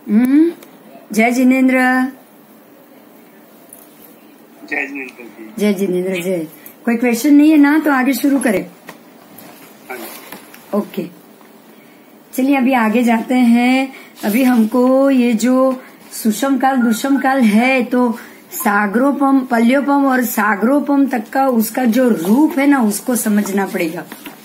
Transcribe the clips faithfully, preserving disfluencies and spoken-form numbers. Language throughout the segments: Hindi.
हम्म जय जिनेन्द्र। जय जिनेन्द्र जी। जय जिनेन्द्र जय। कोई क्वेश्चन नहीं है ना, तो आगे शुरू करें। ओके चलिए अभी आगे जाते हैं। अभी हमको ये जो सुषम काल दुष्म काल है, तो सागरोपम पल्योपम और सागरोपम तक का उसका जो रूप है ना, उसको समझना पड़ेगा।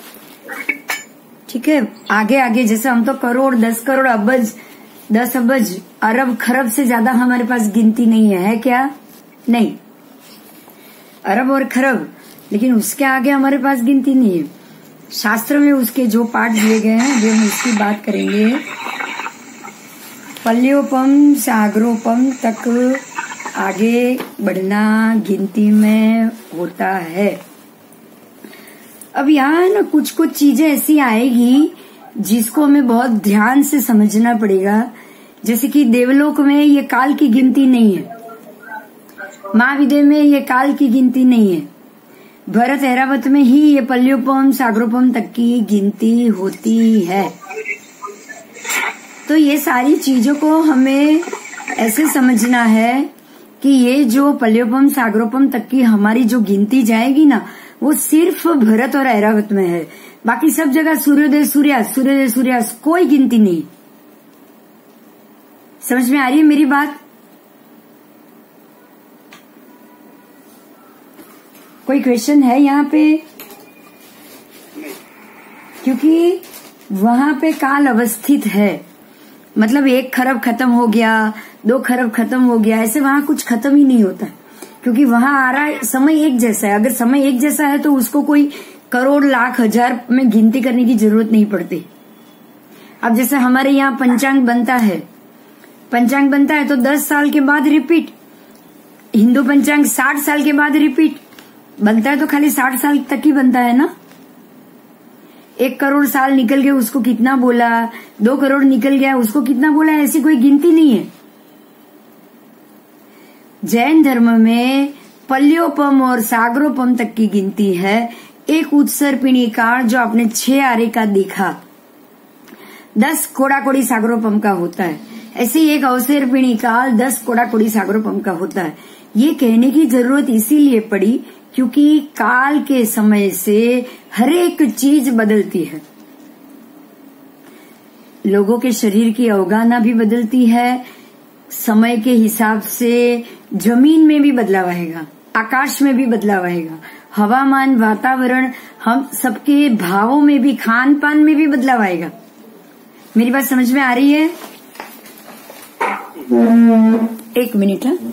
ठीक है, आगे आगे जैसे हम तो करोड़ दस करोड़ अबज दस अबज अरब खरब से ज्यादा हमारे पास गिनती नहीं है, है क्या? नहीं, अरब और खरब, लेकिन उसके आगे हमारे पास गिनती नहीं है। शास्त्र में उसके जो पाठ दिए गए हैं वो हम इसकी बात करेंगे। पल्योपम सागरोपम तक आगे बढ़ना गिनती में होता है। अब यहाँ ना कुछ कुछ चीजें ऐसी आएगी जिसको हमें बहुत ध्यान से समझना पड़ेगा। जैसे कि देवलोक में ये काल की गिनती नहीं है, महाविद्या में ये काल की गिनती नहीं है, भरत ऐरावत में ही ये पल्योपम सागरोपम तक की गिनती होती है। तो ये सारी चीजों को हमें ऐसे समझना है कि ये जो पल्योपम सागरोपम तक की हमारी जो गिनती जाएगी ना, वो सिर्फ भरत और ऐरावत में है। बाकी सब जगह सूर्योदय सूर्यास्त सूर्योदय सूर्यास्त कोई गिनती नहीं। समझ में आ रही है मेरी बात? कोई क्वेश्चन है यहाँ पे? क्योंकि वहां पे काल अवस्थित है, मतलब एक खरब खत्म हो गया, दो खरब खत्म हो गया, ऐसे वहां कुछ खत्म ही नहीं होता, क्योंकि वहां आ रहा है समय एक जैसा है। अगर समय एक जैसा है तो उसको कोई करोड़ लाख हजार में गिनती करने की जरूरत नहीं पड़ती। अब जैसे हमारे यहाँ पंचांग बनता है, पंचांग बनता है तो दस साल के बाद रिपीट, हिंदू पंचांग साठ साल के बाद रिपीट बनता है, तो खाली साठ साल तक ही बनता है ना। एक करोड़ साल निकल गए उसको कितना बोला, दो करोड़ निकल गया उसको कितना बोला, ऐसी कोई गिनती नहीं है। जैन धर्म में पल्योपम और सागरोपम तक की गिनती है। एक उत्सर्पिणी काल जो आपने छह आरे का देखा, दस कोड़ा कोड़ी सागरोपम का होता है, ऐसे ही एक अवसर्पिणी काल दस कोड़ा कोड़ी सागरोपम का होता है। ये कहने की जरूरत इसीलिए पड़ी क्योंकि काल के समय से हर एक चीज बदलती है। लोगों के शरीर की अवगाहना भी बदलती है, समय के हिसाब से जमीन में भी बदलाव आएगा, आकाश में भी बदलाव आएगा, हवामान वातावरण हम सबके भावों में भी, खान पान में भी बदलाव आएगा। मेरी बात समझ में आ रही है? एक मिनट है।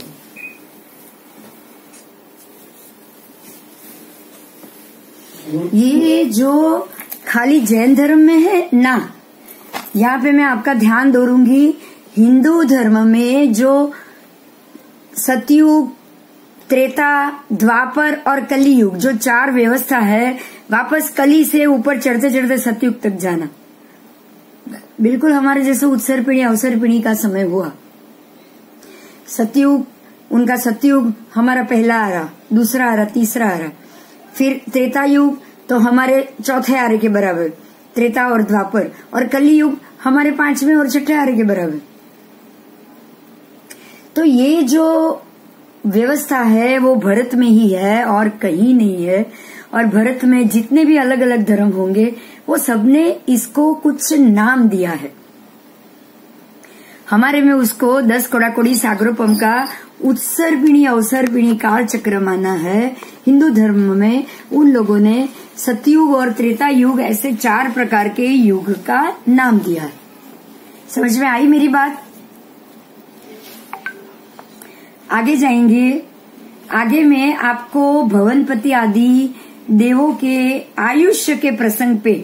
ये जो खाली जैन धर्म में है ना, यहाँ पे मैं आपका ध्यान दोहराऊंगी। हिंदू धर्म में जो सतयुग, त्रेता, द्वापर और कलियुग जो चार व्यवस्था है, वापस कली से ऊपर चढ़ते चढ़ते सतयुग तक जाना, बिल्कुल हमारे जैसे उत्सर्पिणी अवसर्पिणी का समय हुआ। सतयुग, उनका सतयुग हमारा पहला आरा, दूसरा आरा, तीसरा आरा, फिर त्रेता युग तो हमारे चौथे आरे के बराबर, त्रेता और द्वापर, और कलियुग हमारे पांचवें और छठे आरे के बराबर। तो ये जो व्यवस्था है वो भरत में ही है और कहीं नहीं है। और भरत में जितने भी अलग अलग धर्म होंगे वो सबने इसको कुछ नाम दिया है। हमारे में उसको दस कोड़ा कोड़ी सागरोपम का उत्सर्पिणी अवसर्पिणी काल चक्र माना है। हिंदू धर्म में उन लोगों ने सतयुग और त्रेता युग ऐसे चार प्रकार के युग का नाम दिया है। समझ में आई मेरी बात? आगे जाएंगे। आगे में आपको भवनपति आदि देवों के आयुष्य के प्रसंग पे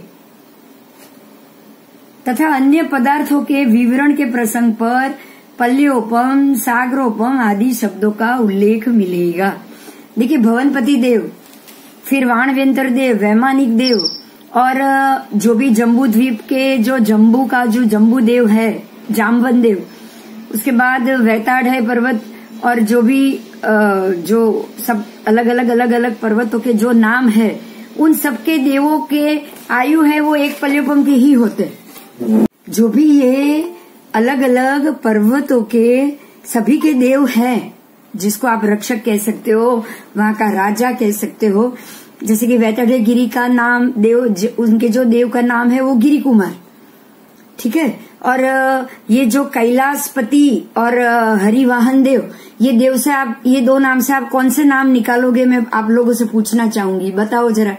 तथा अन्य पदार्थों के विवरण के प्रसंग पर पल्योपम सागरोपम आदि शब्दों का उल्लेख मिलेगा। देखिए, भवनपति देव, फिर वाणव्यंतर देव, वैमानिक देव, और जो भी जम्बू द्वीप के जो जम्बू का जो जम्बू देव है, जामवन देव, उसके बाद वैताड़ है पर्वत, और जो भी जो सब अलग अलग अलग अलग पर्वतों के जो नाम है, उन सबके देवों के आयु है वो एक पल्योपम के ही होते। जो भी ये अलग अलग पर्वतों के सभी के देव हैं, जिसको आप रक्षक कह सकते हो, वहाँ का राजा कह सकते हो। जैसे कि वैतरणी गिरी का नाम देव, उनके जो देव का नाम है वो गिरी कुमार, ठीक है। और ये जो कैलाशपति और हरिवाहन देव, ये देव से आप, ये दो नाम से आप कौन से नाम निकालोगे, मैं आप लोगों से पूछना चाहूंगी, बताओ जरा।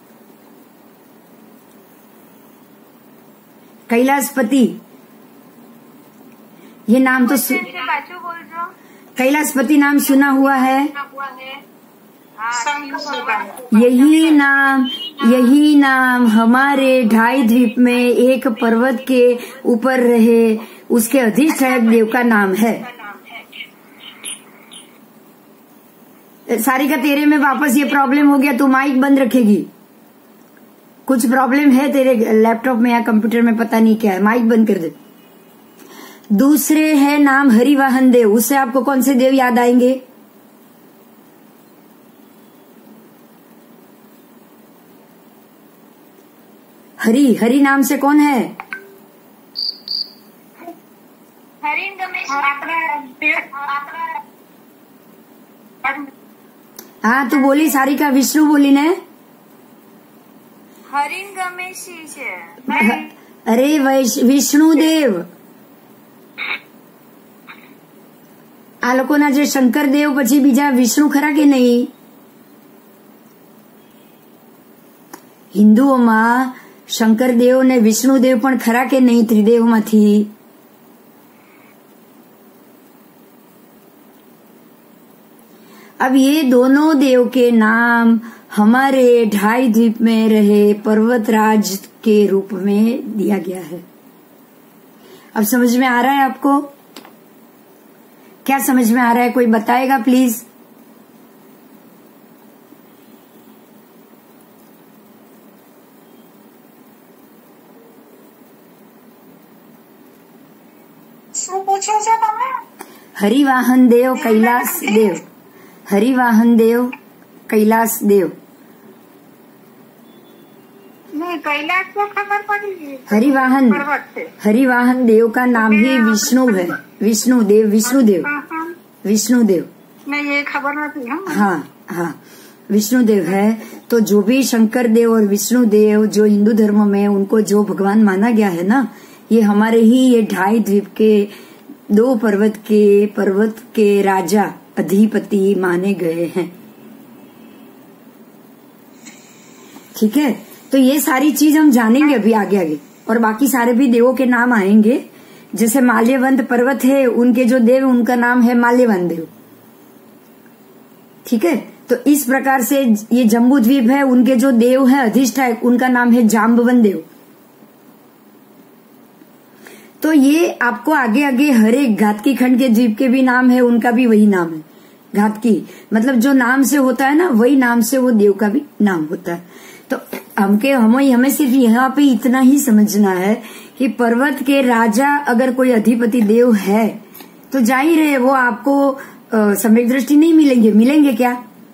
कैलाशपति, ये नाम तो कैलाशपति नाम सुना हुआ है। यही नाम यही नाम हमारे ढाई द्वीप में एक पर्वत के ऊपर रहे उसके अधिष्ठायक देव का नाम है। सारिका, तेरे में वापस ये प्रॉब्लम हो गया, तू माइक बंद रखेगी। कुछ प्रॉब्लम है तेरे लैपटॉप में या कंप्यूटर में, पता नहीं क्या है, माइक बंद कर दे। दूसरे है नाम हरिवाहन देव, उससे आपको कौन से देव याद आएंगे? हरि, हरि नाम से कौन है? हाँ, तू बोली सारिका, विष्णु बोली ने? हरिन गमेशी છે। अरे વિષ્ણુ દેવ, આ લોકોના જે શંકર દેવ પછી બીજા વિષ્ણુ ખરા કે નહીં? હિન્દુઓમાં શંકર દેવ ને વિષ્ણુ દેવ પણ ખરા કે નહીં ત્રિદેવમાંથી? अब ये दोनों देव के नाम हमारे ढाई द्वीप में रहे पर्वतराज के रूप में दिया गया है। अब समझ में आ रहा है आपको? क्या समझ में आ रहा है, कोई बताएगा प्लीज? हरिवाहन देव, कैलाश देव, हरिवाहन देव, कैलाश देव। नहीं, कैलाश को खबर पड़ी। हरिवाहन, हरिवाहन देव का नाम ही विष्णु है। विष्णु देव, विष्णु देव, विष्णु देव। नहीं, ये खबर नहीं थी। हाँ हाँ, विष्णु देव है। तो जो भी शंकर देव और विष्णु देव जो हिंदू धर्म में उनको जो भगवान माना गया है ना, ये हमारे ही ये ढाई द्वीप के दो पर्वत के पर्वत के राजा अधिपति माने गए हैं। ठीक है, तो ये सारी चीज हम जानेंगे अभी आगे आगे, और बाकी सारे भी देवों के नाम आएंगे। जैसे माल्यवंत पर्वत है, उनके जो देव उनका नाम है माल्यवंत देव। ठीक है, तो इस प्रकार से ये जम्बू द्वीप है, उनके जो देव है अधिष्ठायक, उनका नाम है जाम्बवन देव। तो ये आपको आगे आगे हर एक घातकी खंड के द्वीप के भी नाम है, उनका भी वही नाम है। घातकी मतलब जो नाम से होता है ना, वही नाम से वो देव का भी नाम होता है। तो हमके हमें हमें सिर्फ यहाँ पे इतना ही समझना है कि पर्वत के राजा अगर कोई अधिपति देव है तो जाहिर है वो आपको सम्यक दृष्टि नहीं मिलेंगे। मिलेंगे क्या?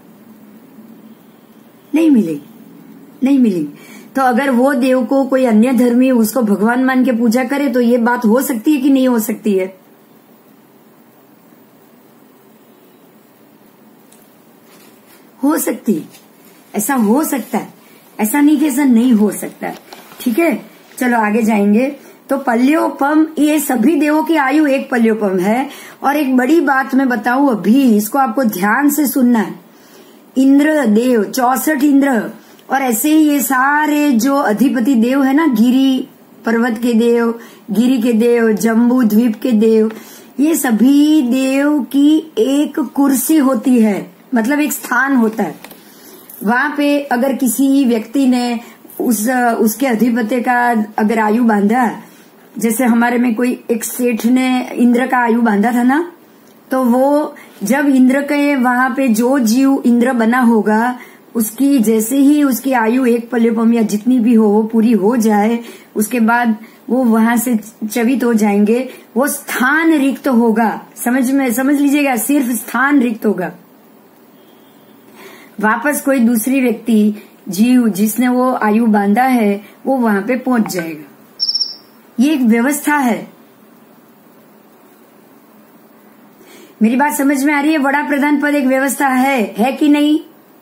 नहीं मिलेंगे, नहीं मिलेंगे। तो अगर वो देव को कोई अन्य धर्मी उसको भगवान मान के पूजा करे तो ये बात हो सकती है कि नहीं हो सकती है? हो सकती है, ऐसा हो सकता है, ऐसा नहीं कि ऐसा नहीं हो सकता है। ठीक है, चलो आगे जाएंगे। तो पल्योपम, ये सभी देवों की आयु एक पल्योपम है। और एक बड़ी बात मैं बताऊं अभी, इसको आपको ध्यान से सुनना है। इंद्र देव, चौसठ इंद्र, और ऐसे ही ये सारे जो अधिपति देव है ना, गिरी पर्वत के देव, गिरी के देव, जम्बू द्वीप के देव, ये सभी देव की एक कुर्सी होती है, मतलब एक स्थान होता है। वहां पे अगर किसी व्यक्ति ने उस उसके अधिपति का अगर आयु बांधा, जैसे हमारे में कोई एक सेठ ने इंद्र का आयु बांधा था ना, तो वो जब इंद्र के वहां पे जो जीव इंद्र बना होगा, उसकी जैसे ही उसकी आयु एक पल्योपम या जितनी भी हो वो पूरी हो जाए, उसके बाद वो वहां से चवित हो जाएंगे। वो स्थान रिक्त होगा, समझ में समझ लीजिएगा, सिर्फ स्थान रिक्त होगा। वापस कोई दूसरी व्यक्ति जीव जिसने वो आयु बांधा है वो वहां पे पहुंच जाएगा। ये एक व्यवस्था है, मेरी बात समझ में आ रही है? बड़ा प्रधान पद एक व्यवस्था है, है कि नहीं?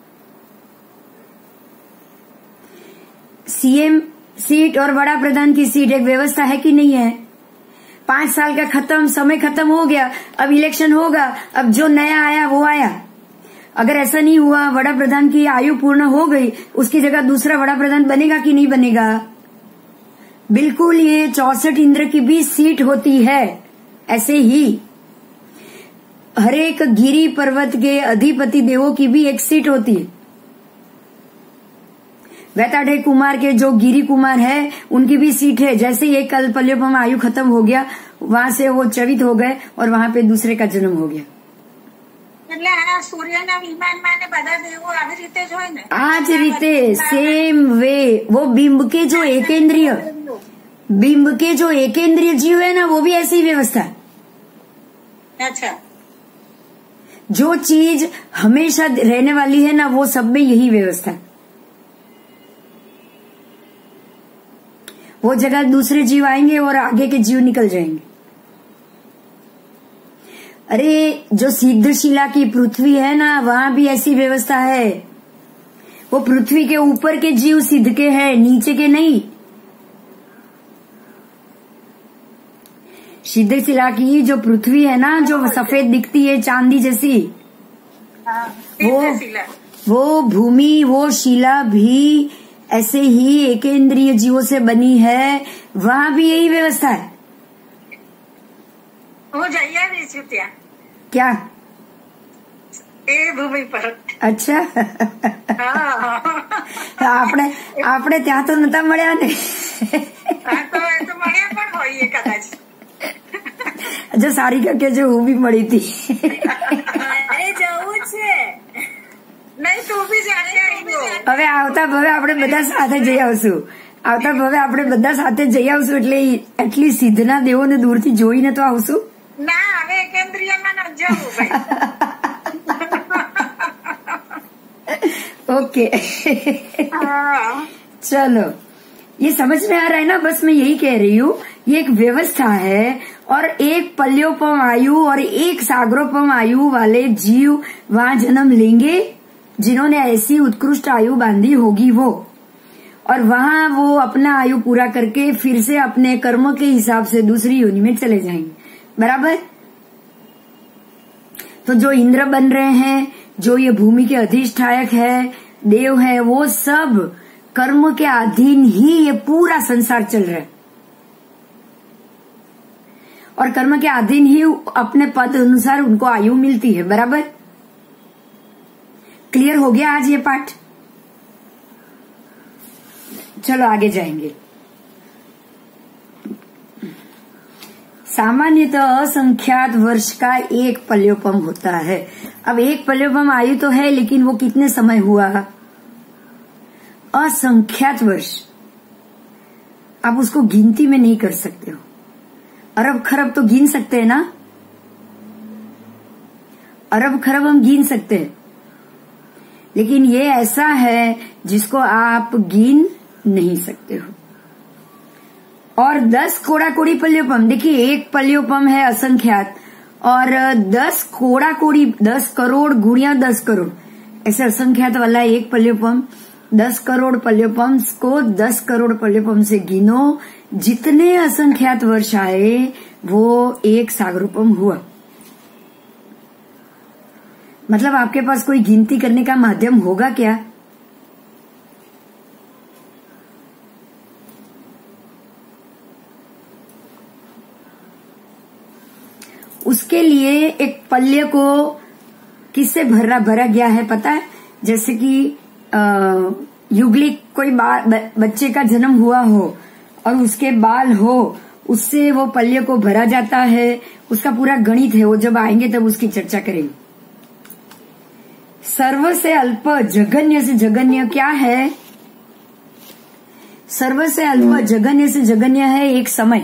सीएम सीट और बड़ा प्रधान की सीट एक व्यवस्था है कि नहीं है? पांच साल का खत्म, समय खत्म हो गया, अब इलेक्शन होगा, अब जो नया आया वो आया। अगर ऐसा नहीं हुआ, बड़ा प्रधान की आयु पूर्ण हो गई, उसकी जगह दूसरा बड़ा प्रधान बनेगा कि नहीं बनेगा? बिल्कुल, ये चौसठ इंद्र की भी सीट होती है। ऐसे ही हरेक गिरी पर्वत के अधिपति देवों की भी एक सीट होती है। वैताढ़े कुमार के जो गिरी कुमार है उनकी भी सीट है। जैसे ये कल पल्योपम आयु खत्म हो गया, वहां से वो चवित हो गए और वहां पे दूसरे का जन्म हो गया। सूर्य विमान माने बधा देवो आज रीते जो है ना, आज रीते सेम वे वो बिंब के जो एकेंद्रीय बिंब के जो एकेंद्रीय जीव है ना, वो भी ऐसी व्यवस्था है। अच्छा, जो चीज हमेशा रहने वाली है ना, वो सब में यही व्यवस्था है। वो जगह दूसरे जीव आएंगे और आगे के जीव निकल जाएंगे। अरे जो सिद्धशिला की पृथ्वी है ना, वहां भी ऐसी व्यवस्था है। वो पृथ्वी के ऊपर के जीव सिद्ध के हैं, नीचे के नहीं। सिद्धशिला की जो पृथ्वी है ना, जो सफेद दिखती है चांदी जैसी, वो वो भूमि, वो शिला भी ऐसे ही एकेंद्रीय जीवों से बनी है। वहां भी यही व्यवस्था है। वो जाइए नहीं छुट्टिया क्या ए भूमि पर? अच्छा આપણે આપણે ત્યાં તો નતા મળ્યા ને, તો મળ્યા પણ હોઈએ કદાચ। જો સારિકા કે જો હું બી મળી હતી। અરે જવું છે નહીં, તું બી જાણે। હવે આવતા ભવે આપણે બધા સાથે જઈ આવશું। આવતા ભવે આપણે બધા સાથે જઈ આવશું, એટલે એટલી સિદ્ધના દેવોને દૂરથી જોઈને તો આવશું। ના, હવે કેન્દ્રીયમાં ન જવું ભાઈ। ओके चलो, ये समझ में आ रहा है ना? बस मैं यही कह रही हूँ, ये एक व्यवस्था है। और एक पल्योपम आयु और एक सागरोपम आयु वाले जीव वहां जन्म लेंगे, जिन्होंने ऐसी उत्कृष्ट आयु बांधी होगी वो। और वहां वो अपना आयु पूरा करके फिर से अपने कर्म के हिसाब से दूसरी योनि में चले जाएंगे। बराबर? तो जो इंद्र बन रहे हैं, जो ये भूमि के अधिष्ठायक है, देव है, वो सब कर्म के अधीन ही ये पूरा संसार चल रहा है। और कर्म के अधीन ही अपने पद अनुसार उनको आयु मिलती है। बराबर? क्लियर हो गया आज ये पाठ? चलो आगे जाएंगे। सामान्यतः असंख्यात वर्ष का एक पल्योपम होता है। अब एक पल्योपम आयु तो है, लेकिन वो कितने समय हुआ? असंख्यात वर्ष। आप उसको गिनती में नहीं कर सकते हो। अरब खरब तो गिन सकते हैं ना? अरब खरब हम गिन सकते हैं, लेकिन ये ऐसा है जिसको आप गिन नहीं सकते हो। और दस कोड़ा कोड़ी पल्योपम, देखिए एक पल्योपम है असंख्यात, और दस कोड़ा कोड़ी, दस करोड़ गुणिया दस करोड़, ऐसे असंख्यात वाला एक पल्योपम। दस करोड़ पल्योपम को दस करोड़ पल्योपम से गिनो, जितने असंख्यात वर्ष आए वो एक सागरोपम हुआ। मतलब आपके पास कोई गिनती करने का माध्यम होगा क्या? उसके लिए एक पल्य को किससे भरा भरा गया है पता है? जैसे कि युगलिक कोई बच्चे का जन्म हुआ हो और उसके बाल हो, उससे वो पल्य को भरा जाता है। उसका पूरा गणित है, वो जब आएंगे तब उसकी चर्चा करेंगे। सर्व से अल्प जघन्य से जघन्य क्या है? सर्व से अल्प जघन्य से जघन्य है एक समय।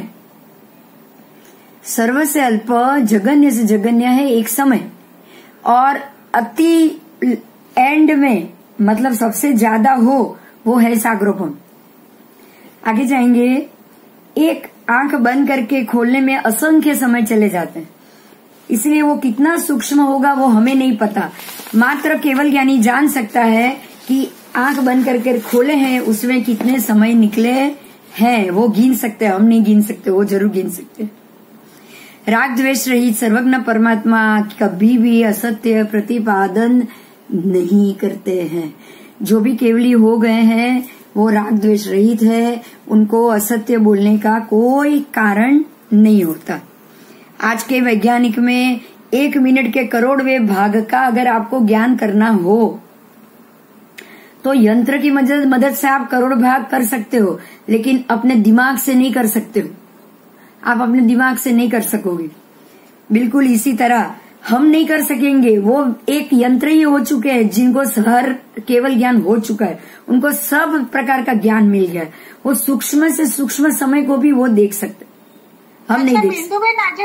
सर्व से अल्प जघन्य से जघन्य है एक समय, और अति एंड में मतलब सबसे ज्यादा हो वो है सागरोपम। आगे जाएंगे। एक आंख बंद करके खोलने में असंख्य समय चले जाते हैं। इसलिए वो कितना सूक्ष्म होगा वो हमें नहीं पता। मात्र केवल ज्ञानी जान सकता है कि आंख बंद करके खोले हैं उसमें कितने समय निकले हैं, वो गिन सकते हैं, हम नहीं गिन सकते, वो जरूर गिन सकते हैं। राग द्वेष रहित सर्वज्ञ परमात्मा कभी भी असत्य प्रतिपादन नहीं करते हैं। जो भी केवली हो गए हैं वो राग द्वेष रहित है, उनको असत्य बोलने का कोई कारण नहीं होता। आज के वैज्ञानिक में एक मिनट के करोड़वें भाग का अगर आपको ज्ञान करना हो तो यंत्र की मदद मदद से आप करोड़ भाग कर सकते हो, लेकिन अपने दिमाग से नहीं कर सकते हो। आप अपने दिमाग से नहीं कर सकोगे। बिल्कुल इसी तरह हम नहीं कर सकेंगे। वो एक यंत्र ही हो चुके हैं जिनको हर केवल ज्ञान हो चुका है, उनको सब प्रकार का ज्ञान मिल गया है। वो सूक्ष्म से सूक्ष्म समय को भी वो देख सकते, हम नहीं देख सकते।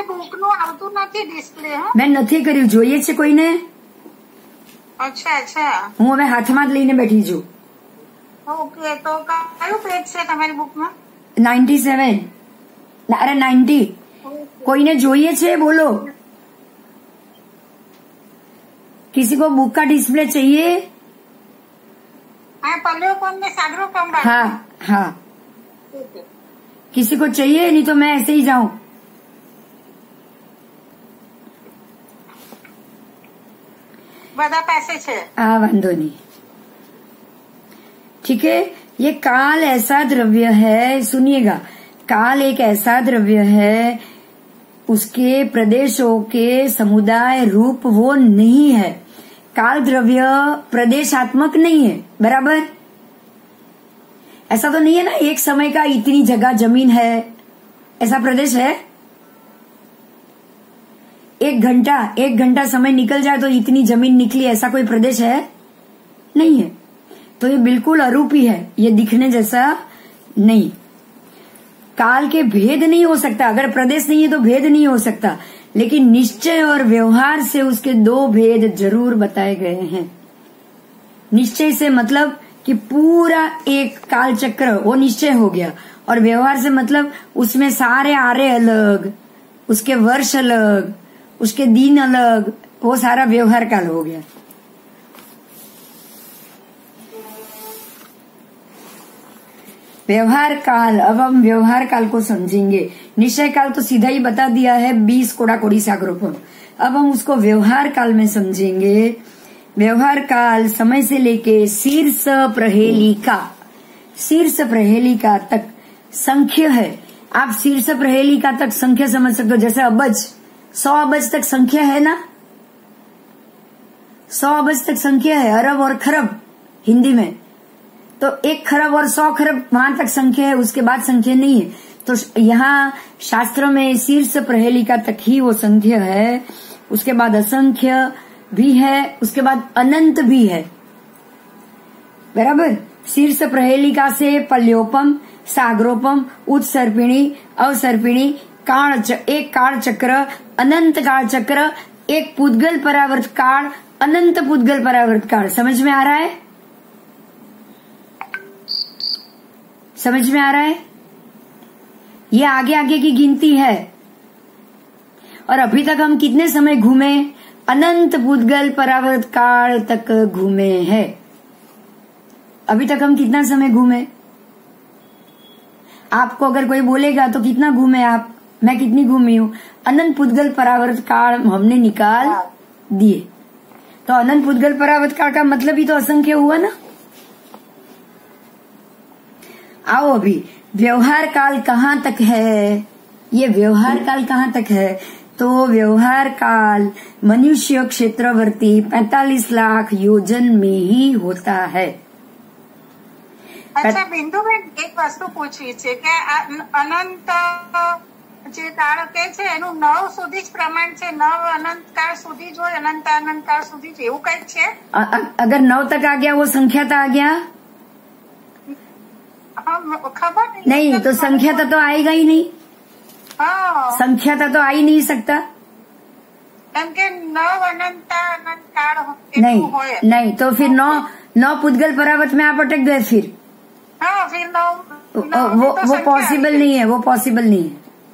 मैं નથી કર્યું, જોઈએ છે કોઈને? अच्छा अच्छा હું હવે હાથમાં જ લઈને બેઠી છું। ओके, तो કયું પેજ છે તમારી બુકમાં? Ninety seven. અરે નાઇન્ટી। કોઈને જોઈએ છે બોલો? किसी को बुक का डिस्प्ले चाहिए? हाँ, पल्लेपन में सागरोपन। हाँ हाँ, किसी को चाहिए? नहीं तो मैं ऐसे ही जाऊं। बड़ा पैसे छे। हाँ, वांधो नहीं, ठीक है। ये काल ऐसा द्रव्य है, सुनिएगा, काल एक ऐसा द्रव्य है, उसके प्रदेशों के समुदाय रूप वो नहीं है। काल द्रव्य प्रदेशात्मक नहीं है, बराबर? ऐसा तो नहीं है ना एक समय का इतनी जगह जमीन है, ऐसा प्रदेश है? एक घंटा एक घंटा समय निकल जाए तो इतनी जमीन निकली, ऐसा कोई प्रदेश है? नहीं है। तो ये बिल्कुल अरूपी है, ये दिखने जैसा नहीं। काल के भेद नहीं हो सकता, अगर प्रदेश नहीं है तो भेद नहीं हो सकता, लेकिन निश्चय और व्यवहार से उसके दो भेद जरूर बताए गए हैं। निश्चय से मतलब कि पूरा एक काल चक्र वो निश्चय हो गया, और व्यवहार से मतलब उसमें सारे आरे अलग, उसके वर्ष अलग, उसके दिन अलग, वो सारा व्यवहार काल हो गया। व्यवहार काल, अब हम व्यवहार काल को समझेंगे। निश्चय काल तो सीधा ही बता दिया है, बीस कोड़ा कोड़ी सागरोपन। अब हम उसको व्यवहार काल में समझेंगे। व्यवहार काल समय से लेके शीर्ष प्रहेलिका, शीर्ष प्रहेलिका तक संख्य है। आप शीर्ष प्रहेलिका तक संख्या समझ सकते हो, जैसे अबज, सौ अबज तक संख्या है ना, सौ अबज तक संख्या है, अरब और खरब हिंदी में। तो एक खरब और सौ खरब वहां तक संख्या है, उसके बाद संख्या नहीं है। तो यहाँ शास्त्रों में शीर्ष प्रहेलिका तक ही वो संख्या है, उसके बाद असंख्य भी है, उसके बाद अनंत भी है, बराबर। शीर्ष प्रहेलिका से पल्योपम, सागरोपम, उत्सर्पिणी, अवसर्पिणी, काल, एक काल चक्र, अनंत काल चक्र, एक पुद्गल परावर्त काल, अनंत पुद्गल परावर्त काल। समझ में आ रहा है? समझ में आ रहा है? ये आगे आगे की गिनती है। और अभी तक हम कितने समय घूमे? अनंत पुद्गल परावर्त काल तक घूमे हैं। अभी तक हम कितना समय घूमे? आपको अगर कोई बोलेगा तो कितना घूमे आप? मैं कितनी घूमी हूं? अनंत पुद्गल परावर्त काल हमने निकाल दिए। तो अनंत पुद्गल परावर्त काल का मतलब ही तो असंख्य हुआ ना। आओ अभी व्यवहार काल कहाँ तक है? ये व्यवहार काल कहाँ तक है? तो व्यवहार काल मनुष्य क्षेत्रवर्ती पैंतालीस लाख योजन में ही होता है। अच्छा बिंदु बेन, एक वस्तु पूछવી છે કે અનંત જે કાળ કે છે એનું નવ સુધી જ પ્રમાણ છે, નવ અનંત કાળ સુધી જ હોય, અનંત અનંત કાળ સુધી જ એવું કઈક છે? अगर नौ तक आ गया वो संख्या तो आ गया खबर नहीं, नहीं तो संख्या तो आएगा ही नहीं। हाँ, संख्या तो आ ही नहीं सकता। કેમ કે નવ અનંત અનંત કાળ नहीं नहीं तो फिर नौ नौ पुद्गल परावर्त में आप अटक गए। फिर हाँ, फिर नौ वो वो पॉसिबल नहीं है, वो पॉसिबल नहीं है।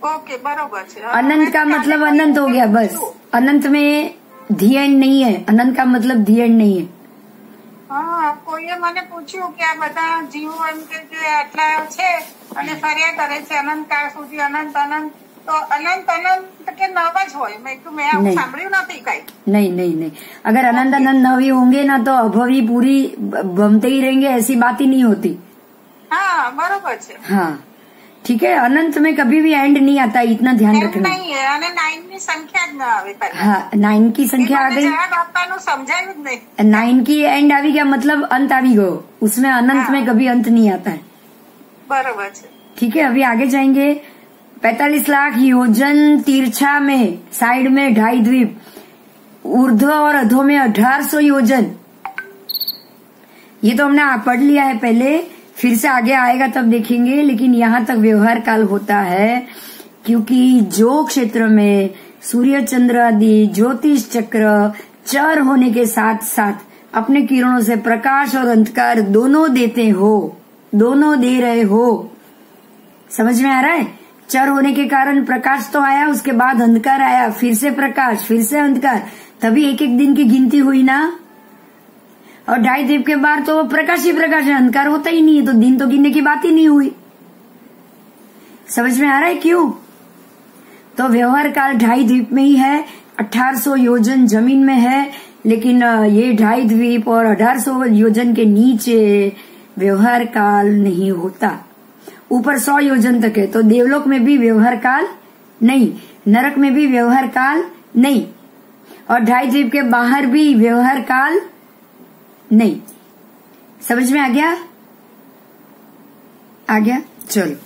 ओके बरोबर છે अनंत का मतलब अनंत हो गया बस। अनंत में धी एंड नहीं है। अनंत का मतलब धी एंड नहीं है। હા કોઈએ મને પૂછ્યું કે આ બધા જીવો એમ કે જે આટલા છે અને ફર્યા કરે છે અનંતકાળ સુધી અનંત અનંત તો અનંત અનંત કે નવ જ હોય મેં કીધું મેં આવું नहीं। સાંભળ્યું નથી કઈ नहीं नहीं नहीं, अगर अनंत अनंत नवी होंगे ना तो अभवी पूरी बमते ही रहेंगे, ऐसी बात ही नहीं होती। હા બરોબર છે हाँ ठीक है, अनंत में कभी भी एंड नहीं आता, इतना ध्यान એમ रखना। નહીં है અને નાઇન ની સંખ્યા જ ન આવે પહેલા हाँ नाइन की संख्या आ મને गई, જવાબ આપવાનું સમજાયું જ નહીં नाइन की एंड आ गया मतलब अंत आ गयो, उसमें अनंत हाँ। में कभी अंत नहीं आता है। બરોબર છે ठीक है, अभी आगे जाएंगे। पैतालीस लाख योजन तिरछा में साइड में ढाई द्वीप, ऊर्ध्व और अधो में अठारह सौ योजन। ये तो हमने पढ़ लिया है पहले, फिर से आगे आएगा तब देखेंगे। लेकिन यहाँ तक व्यवहार काल होता है क्योंकि जो क्षेत्र में सूर्य चंद्र आदि ज्योतिष चक्र चर होने के साथ साथ अपने किरणों से प्रकाश और अंधकार दोनों देते हो, दोनों दे रहे हो। समझ में आ रहा है? चर होने के कारण प्रकाश तो आया, उसके बाद अंधकार आया, फिर से प्रकाश, फिर से अंधकार, तभी एक एक दिन की गिनती हुई ना। और ढाई द्वीप के बाद तो प्रकाश ही प्रकाश है, अंधकार होता ही नहीं है, तो दिन तो गिनने की बात ही नहीं हुई। समझ में आ रहा है क्यों? तो व्यवहार काल ढाई द्वीप में ही है, अठारह सौ योजन जमीन में है, लेकिन ये ढाई द्वीप और अठारह सौ योजन के नीचे व्यवहार काल नहीं होता। ऊपर सौ योजन तक है तो देवलोक में भी व्यवहार काल नहीं, नरक में भी व्यवहार काल नहीं, और ढाई द्वीप के बाहर भी व्यवहार काल नहीं। समझ में आ गया? आ गया? चलो,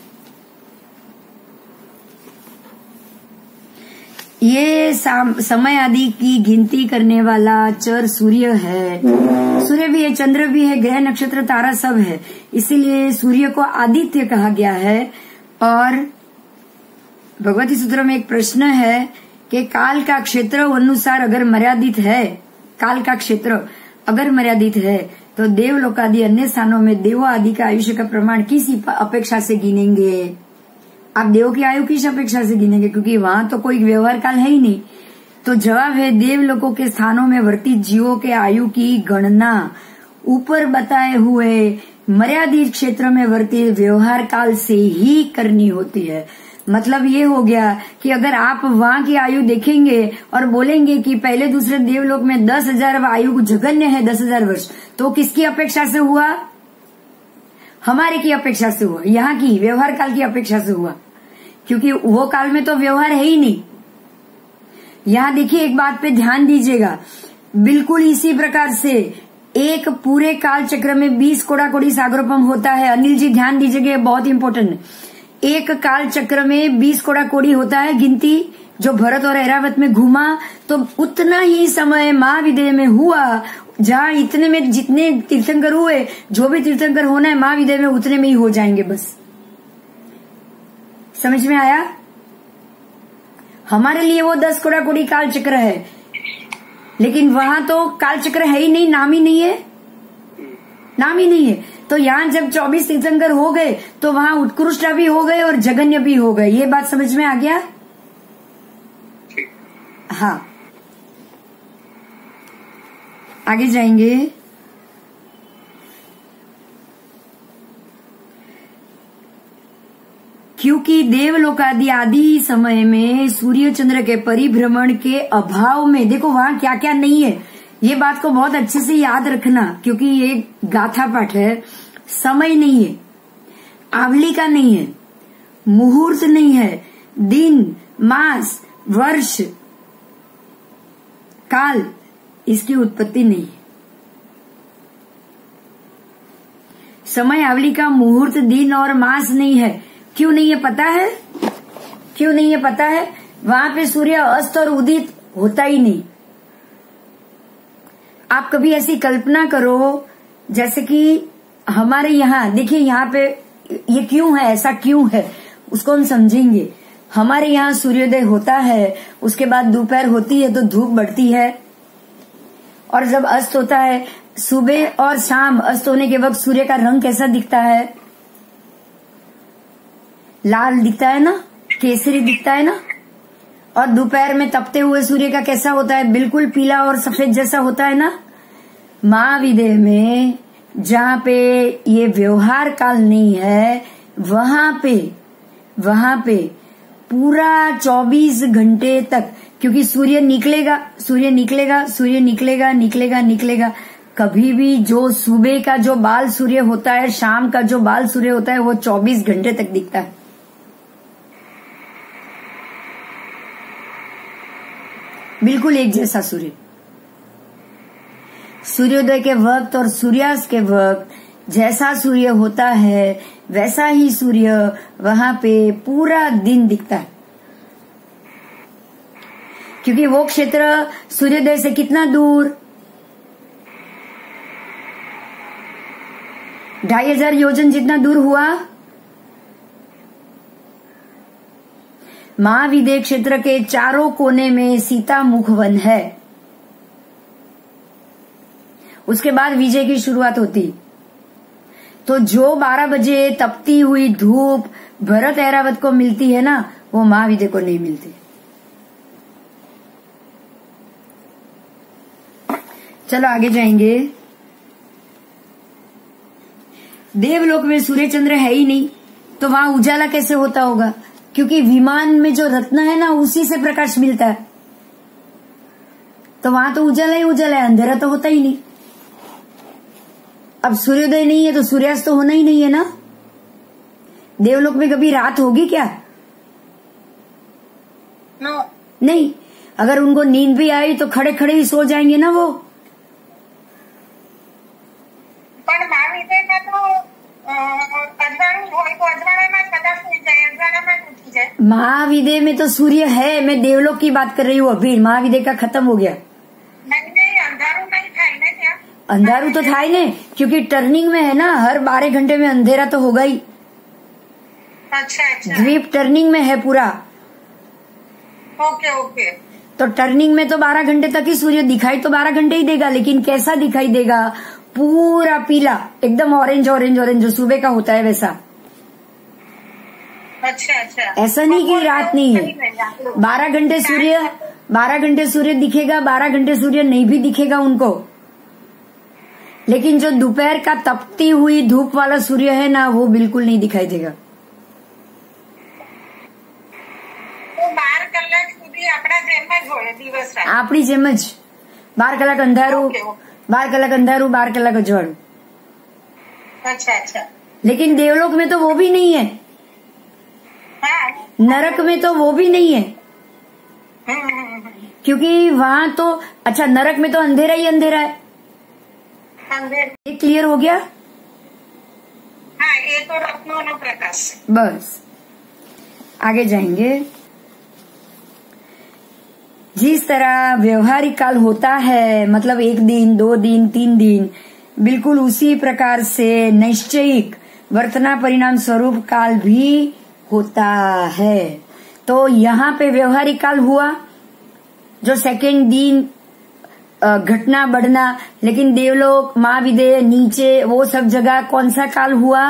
ये समय आदि की गिनती करने वाला चर सूर्य है। सूर्य भी है, चंद्र भी है, ग्रह नक्षत्र तारा सब है, इसीलिए सूर्य को आदित्य कहा गया है। और भगवती सूत्र में एक प्रश्न है कि काल का क्षेत्र अनुसार अगर मर्यादित है, काल का क्षेत्र अगर मर्यादित है तो देवलोक आदि अन्य स्थानों में देवों आदि का आयुष्य का प्रमाण किस अपेक्षा से गिनेंगे? आप देवों की आयु किस अपेक्षा से गिनेंगे? क्योंकि वहां तो कोई व्यवहार काल है ही नहीं। तो जवाब है देवलोकों के स्थानों में वर्तित जीवों के आयु की गणना ऊपर बताए हुए मर्यादित क्षेत्र में वर्तित व्यवहार काल से ही करनी होती है। मतलब ये हो गया कि अगर आप वहां की आयु देखेंगे और बोलेंगे कि पहले दूसरे देवलोक में दस हजार आयु जघन्य है, दस हजार वर्ष, तो किसकी अपेक्षा से हुआ? हमारे की अपेक्षा से हुआ, यहाँ की व्यवहार काल की अपेक्षा से हुआ, क्योंकि वो काल में तो व्यवहार है ही नहीं। यहाँ देखिए, एक बात पे ध्यान दीजिएगा, बिल्कुल इसी प्रकार से एक पूरे काल चक्र में बीस कोड़ा कोड़ी सागरोपम होता है। अनिल जी ध्यान दीजिएगा, बहुत इंपॉर्टेंट है। एक काल चक्र में बीस कोड़ा कोड़ी होता है गिनती, जो भरत और ऐरावत में घूमा, तो उतना ही समय महाविद्या में हुआ, जहाँ इतने में जितने तीर्थंकर हुए, जो भी तीर्थंकर होना है महाविद्या में उतने में ही हो जाएंगे बस। समझ में आया? हमारे लिए वो दस कोड़ा कोड़ी काल चक्र है, लेकिन वहां तो काल चक्र है ही नहीं, नाम ही नहीं है, नाम ही नहीं है। तो यहाँ जब चौबीस तीर्थंकर हो गए तो वहां उत्कृष्ट भी हो गए और जगन्य भी हो गए। ये बात समझ में आ गया? हाँ, आगे जाएंगे। क्योंकि देवलोकादि आदि समय में सूर्य चंद्र के परिभ्रमण के अभाव में, देखो वहां क्या क्या नहीं है, ये बात को बहुत अच्छे से याद रखना, क्योंकि ये गाथा पाठ है। समय नहीं है, आवली का नहीं है, मुहूर्त नहीं है, दिन, मास, वर्ष, काल, इसकी उत्पत्ति नहीं है। समय आवली का मुहूर्त, दिन और मास नहीं है। क्यों नहीं है पता है? क्यों नहीं है पता है? वहां पे सूर्य अस्त और उदित होता ही नहीं। आप कभी ऐसी कल्पना करो जैसे कि हमारे यहाँ, देखिए यहाँ पे ये क्यों है, ऐसा क्यों है, उसको हम समझेंगे। हमारे यहाँ सूर्योदय होता है, उसके बाद दोपहर होती है तो धूप बढ़ती है, और जब अस्त होता है, सुबह और शाम अस्त होने के वक्त सूर्य का रंग कैसा दिखता है? लाल दिखता है ना। केसरी दिखता है ना, और दोपहर में तपते हुए सूर्य का कैसा होता है, बिल्कुल पीला और सफेद जैसा होता है ना। महाविदेह में जहाँ पे ये व्यवहार काल नहीं है, वहां पे वहां पे पूरा चौबीस घंटे तक, क्योंकि सूर्य निकलेगा सूर्य निकलेगा सूर्य निकलेगा निकलेगा निकलेगा कभी भी जो सुबह का जो बाल सूर्य होता है, शाम का जो बाल सूर्य होता है, वो चौबीस घंटे तक दिखता है। बिल्कुल एक जैसा सूर्य। सूर्योदय के वक्त और सूर्यास्त के वक्त जैसा सूर्य होता है, वैसा ही सूर्य वहां पे पूरा दिन दिखता है। क्योंकि वो क्षेत्र सूर्योदय से कितना दूर, ढाई हजार योजन जितना दूर हुआ। महाविदेह क्षेत्र के चारों कोने में सीता मुख वन है। उसके बाद विजय की शुरुआत होती। तो जो बारह बजे तपती हुई धूप भरत ऐरावत को मिलती है ना, वो महाविदेह को नहीं मिलती। चलो आगे जाएंगे। देवलोक में सूर्य चंद्र है ही नहीं, तो वहां उजाला कैसे होता होगा? क्योंकि विमान में जो रत्न है ना, उसी से प्रकाश मिलता है। तो वहां तो उजाला ही उजाला है, अंधेरा तो होता ही नहीं। अब सूर्योदय नहीं है तो सूर्यास्त तो होना ही नहीं है ना। देवलोक में कभी रात होगी क्या? नो। नहीं। अगर उनको नींद भी आई तो खड़े खड़े ही सो जाएंगे ना वो। पर महाविदेह में तो अजवाणु હોય તો અજવાળામાં જ બધા સુઈ જાય, અજવાળામાં જ ઉઠી જાય। महाविदेह में तो सूर्य है, मैं देवलोक की बात कर रही हूँ। अभी महाविदेह का खत्म हो गया। नहीं नहीं, अंधारू नहीं થાય ને ત્યાં। अंधारू तो था ही नहीं, क्योंकि टर्निंग में है ना, हर बारह घंटे में अंधेरा तो होगा ही। अच्छा अच्छा। द्वीप टर्निंग में है पूरा। Okay okay. तो टर्निंग में तो बारह घंटे तक ही सूर्य दिखाई तो बारह घंटे ही देगा, लेकिन कैसा दिखाई देगा? पूरा पीला, एकदम ऑरेंज ऑरेंज ऑरेंज, जो सुबह का होता है वैसा। अच्छा अच्छा। ऐसा नहीं कि रात नहीं है। बारह घंटे सूर्य बारह घंटे सूर्य दिखेगा, बारह घंटे सूर्य नहीं भी दिखेगा उनको। लेकिन जो दोपहर का तपती हुई धूप वाला सूर्य है ना, वो बिल्कुल नहीं दिखाई देगा। तो बार कलाक સુધી આપણા જેમ જ હોય દિવસ રાત। આપણી જેમ જ બાર કલાક અંધારું, बार कलाक अंधारू, बार कलाक अजवाड़ू। अच्छा अच्छा। लेकिन देवलोक में तो वो भी नहीं है। हाँ। नरक में तो वो भी नहीं है, क्योंकि वहां तो अच्छा नरक में तो अंधेरा ही अंधेरा है। अंधेर। ये क्लियर हो गया? हाँ, ये तो रत्नों नो प्रकाश। बस आगे जाएंगे। जिस तरह व्यवहारिक काल होता है, मतलब एक दिन, दो दिन, तीन दिन, बिल्कुल उसी प्रकार से निश्चयिक वर्तना परिणाम स्वरूप काल भी होता है। तो यहाँ पे व्यवहारिक काल हुआ, जो सेकेंड दिन घटना बढ़ना। लेकिन देवलोक, महाविदेह, नीचे, वो सब जगह कौन सा काल हुआ?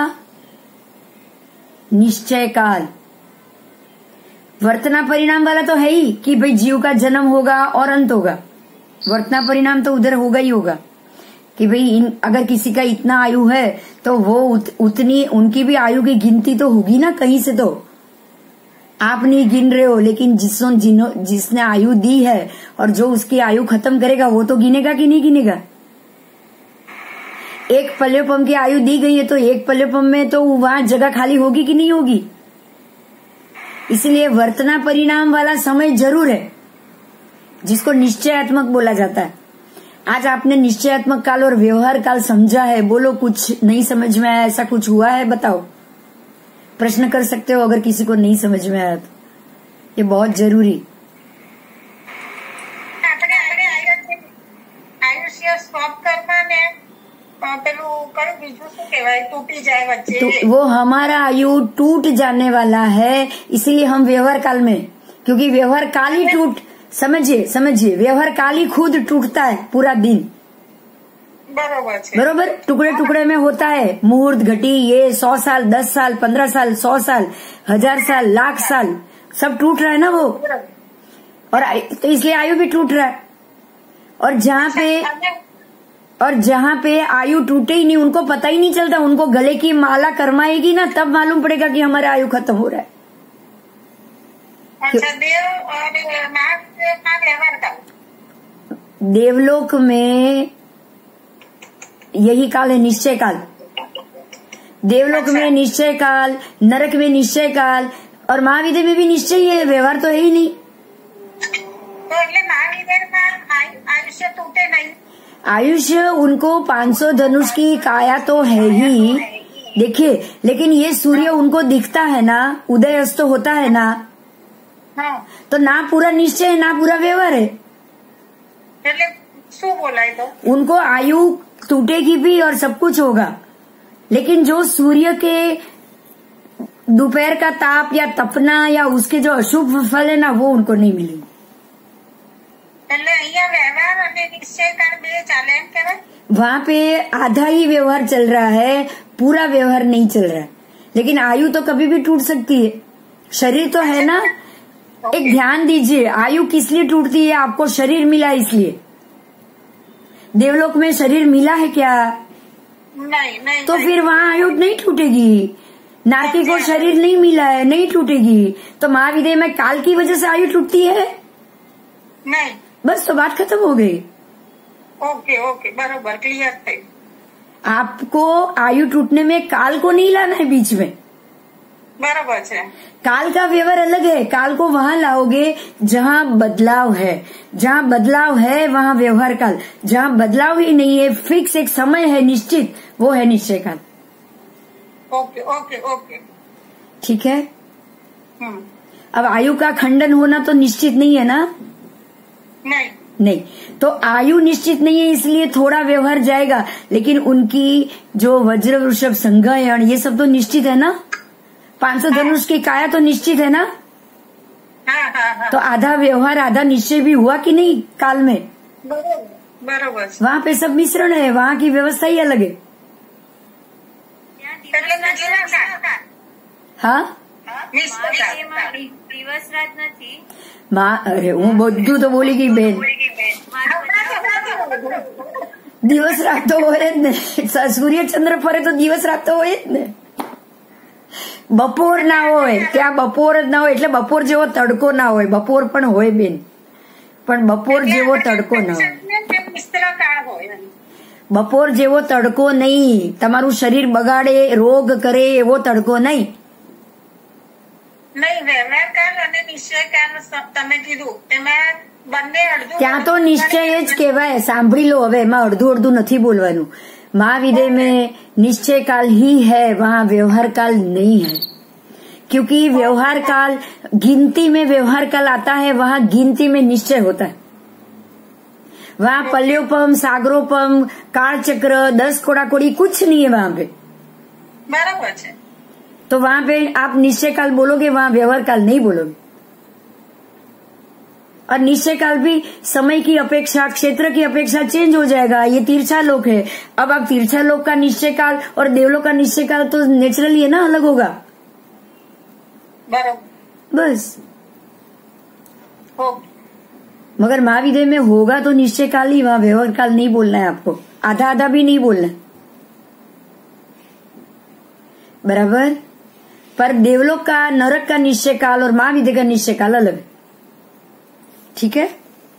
निश्चय काल। वर्तना परिणाम वाला तो है ही कि भाई जीव का जन्म होगा और अंत होगा। वर्तना परिणाम तो उधर होगा ही होगा कि भाई इन, अगर किसी का इतना आयु है तो वो उत, उतनी उनकी भी आयु की गिनती तो होगी ना कहीं से। तो आप नहीं गिन रहे हो, लेकिन जिसने जिनो जिसने आयु दी है और जो उसकी आयु खत्म करेगा वो तो गिनेगा कि नहीं गिनेगा। एक पल्योपम की आयु दी गई है तो एक पल्योपम में तो वहां जगह खाली होगी कि नहीं होगी। इसलिए वर्तना परिणाम वाला समय जरूर है, जिसको निश्चयात्मक बोला जाता है। आज आपने निश्चयात्मक काल और व्यवहार काल समझा है। बोलो कुछ नहीं समझ में आया, ऐसा कुछ हुआ है? बताओ, प्रश्न कर सकते हो अगर किसी को नहीं समझ में आया तो। ये बहुत जरूरी। आयुष्य स्टॉप करना ने पेलू करू बीजू शू कहेवाय टूटी जाए वच्चे। तो वो हमारा आयु टूट जाने वाला है, इसीलिए हम व्यवहार काल में, क्योंकि व्यवहार काल ही टूट, समझिए समझिए, व्यवहार काल ही खुद टूटता है पूरा दिन। बरोबर छे। बरोबर, टुकड़े टुकड़े में होता है। मुहूर्त घटी, ये सौ साल, दस साल, पंद्रह साल, सौ साल, हजार साल, लाख साल, सब टूट रहा है ना वो, और आयु- तो इसलिए आयु भी टूट रहा है। और जहाँ पे और जहाँ पे आयु टूटे ही नहीं, उनको पता ही नहीं चलता, उनको गले की माला करवाएगी ना तब मालूम पड़ेगा कि हमारा आयु खत्म हो रहा है। अच्छा, देव और महादेव का व्यवहार का देवलोक में यही काल है, निश्चय काल। देवलोक में निश्चय काल, नरक में निश्चय काल, और महाविद्या में भी निश्चय ही है, व्यवहार तो है ही नहीं। तो એટલે મહાવીર आयुष्य टूटे नहीं। आयुष्य उनको पाँच सौ धनुष की काया तो है ही, देखिए, लेकिन ये सूर्य उनको दिखता है ना, उदय अस्त होता है ना, हाँ, तो ना पूरा निश्चय है ना पूरा व्यवहार है। એટલે શું બોલાય તો उनको आयु टूटेगी भी और सब कुछ होगा, लेकिन जो सूर्य के दोपहर का ताप या तपना या उसके जो अशुभ फल है ना, वो उनको नहीं मिलेंगे। એટલે અહીંયા વ્યવહાર અને નિશ્ચય કાળ બે ચાલે એમ કહેવાય। वहाँ पे आधा ही व्यवहार चल रहा है, पूरा व्यवहार नहीं चल रहा है। लेकिन आयु तो कभी भी टूट सकती है, शरीर तो है ना। एक ध्यान दीजिए, आयु किस लिए टूटती है? आपको शरीर मिला इसलिए। देवलोक में शरीर मिला है क्या? नहीं नहीं तो फिर वहाँ आयु नहीं टूटेगी। नाती को शरीर नहीं मिला है, नहीं टूटेगी। तो महाविद्या में काल की वजह से आयु टूटती है, नहीं। बस तो बात खत्म हो गई। ओके ओके, बराबर, क्लियर थे। आपको आयु टूटने में काल को नहीं लाना है बीच में। बराबर है। काल का व्यवहार अलग है, काल को वहाँ लाओगे जहाँ बदलाव है। जहाँ बदलाव है वहाँ व्यवहार काल, जहाँ बदलाव ही नहीं है, फिक्स एक समय है निश्चित, वो है निश्चय काल। ओके ओके ओके, ठीक है। हम्म, अब आयु का खंडन होना तो निश्चित नहीं है ना? नहीं नहीं, तो आयु निश्चित नहीं है इसलिए थोड़ा व्यवहार जाएगा, लेकिन उनकी जो वज्र वृषभ संगयन ये सब तो निश्चित है ना। पांच सौ धनुष की काया तो निश्चित है ना। हाँ हाँ हाँ, तो आधा व्यवहार आधा निश्चय भी हुआ कि नहीं काल में? बराबर बराबर। वहाँ पे सब मिश्रण है, वहाँ की व्यवस्था ही अलग है। એટલે નિશ્ચય કાળ, હા, નિશ્ચય કાળ। દિવસ રાત નથી। માં અરે હું બધું તો બોલી ગઈ બેન। દિવસ રાત તો હોય જ ને, સૂર્ય ચંદ્ર ફરે તો દિવસ રાત તો હોય જ ને। બપોર ના હોય ત્યાં બપોર જ ના હોય, એટલે બપોર જેવો તડકો ના હોય। બપોર પણ હોય બેન, પણ બપોર જેવો તડકો ના હોય। મિશ્ર કાળ હોય। બપોર જેવો તડકો નહીં, તમારું શરીર બગાડે, રોગ કરે એવો તડકો નહીં। નહીં, વ્યવહાર કાળ અને નિશ્ચય કાળ તમે કીધું એમાં બંને અડધું ત્યાં તો નિશ્ચય જ કહેવાય। સાંભળી લો, હવે એમાં અડધું અડધું નથી બોલવાનું। महाविद्या में निश्चय काल ही है, वहाँ व्यवहार काल नहीं है। क्योंकि व्यवहार काल गिनती में व्यवहार काल आता है, वहाँ गिनती में निश्चय होता है। वहाँ पल्योपम, सागरोपम, काल चक्र, दस कोड़ा कोड़ी कुछ नहीं है वहाँ पे। बराबर है। तो वहाँ पे आप निश्चय काल बोलोगे, वहाँ व्यवहार काल नहीं बोलोगे। और निश्चय काल भी समय की अपेक्षा, क्षेत्र की अपेक्षा चेंज हो जाएगा। ये तीर्था लोक है। अब आप तीर्था लोक का निश्चय काल और देवलोक का निश्चय काल तो नेचुरली है ना, अलग होगा। बराबर, बस। हो मगर महाविद्या में होगा तो निश्चय काल ही, वहाँ व्यवहार काल नहीं बोलना है आपको, आधा आधा भी नहीं बोलना है, बराबर। पर देवलोक का, नरक का निश्चय काल और महाविद्या का निश्चय काल अलग है, ठीक है।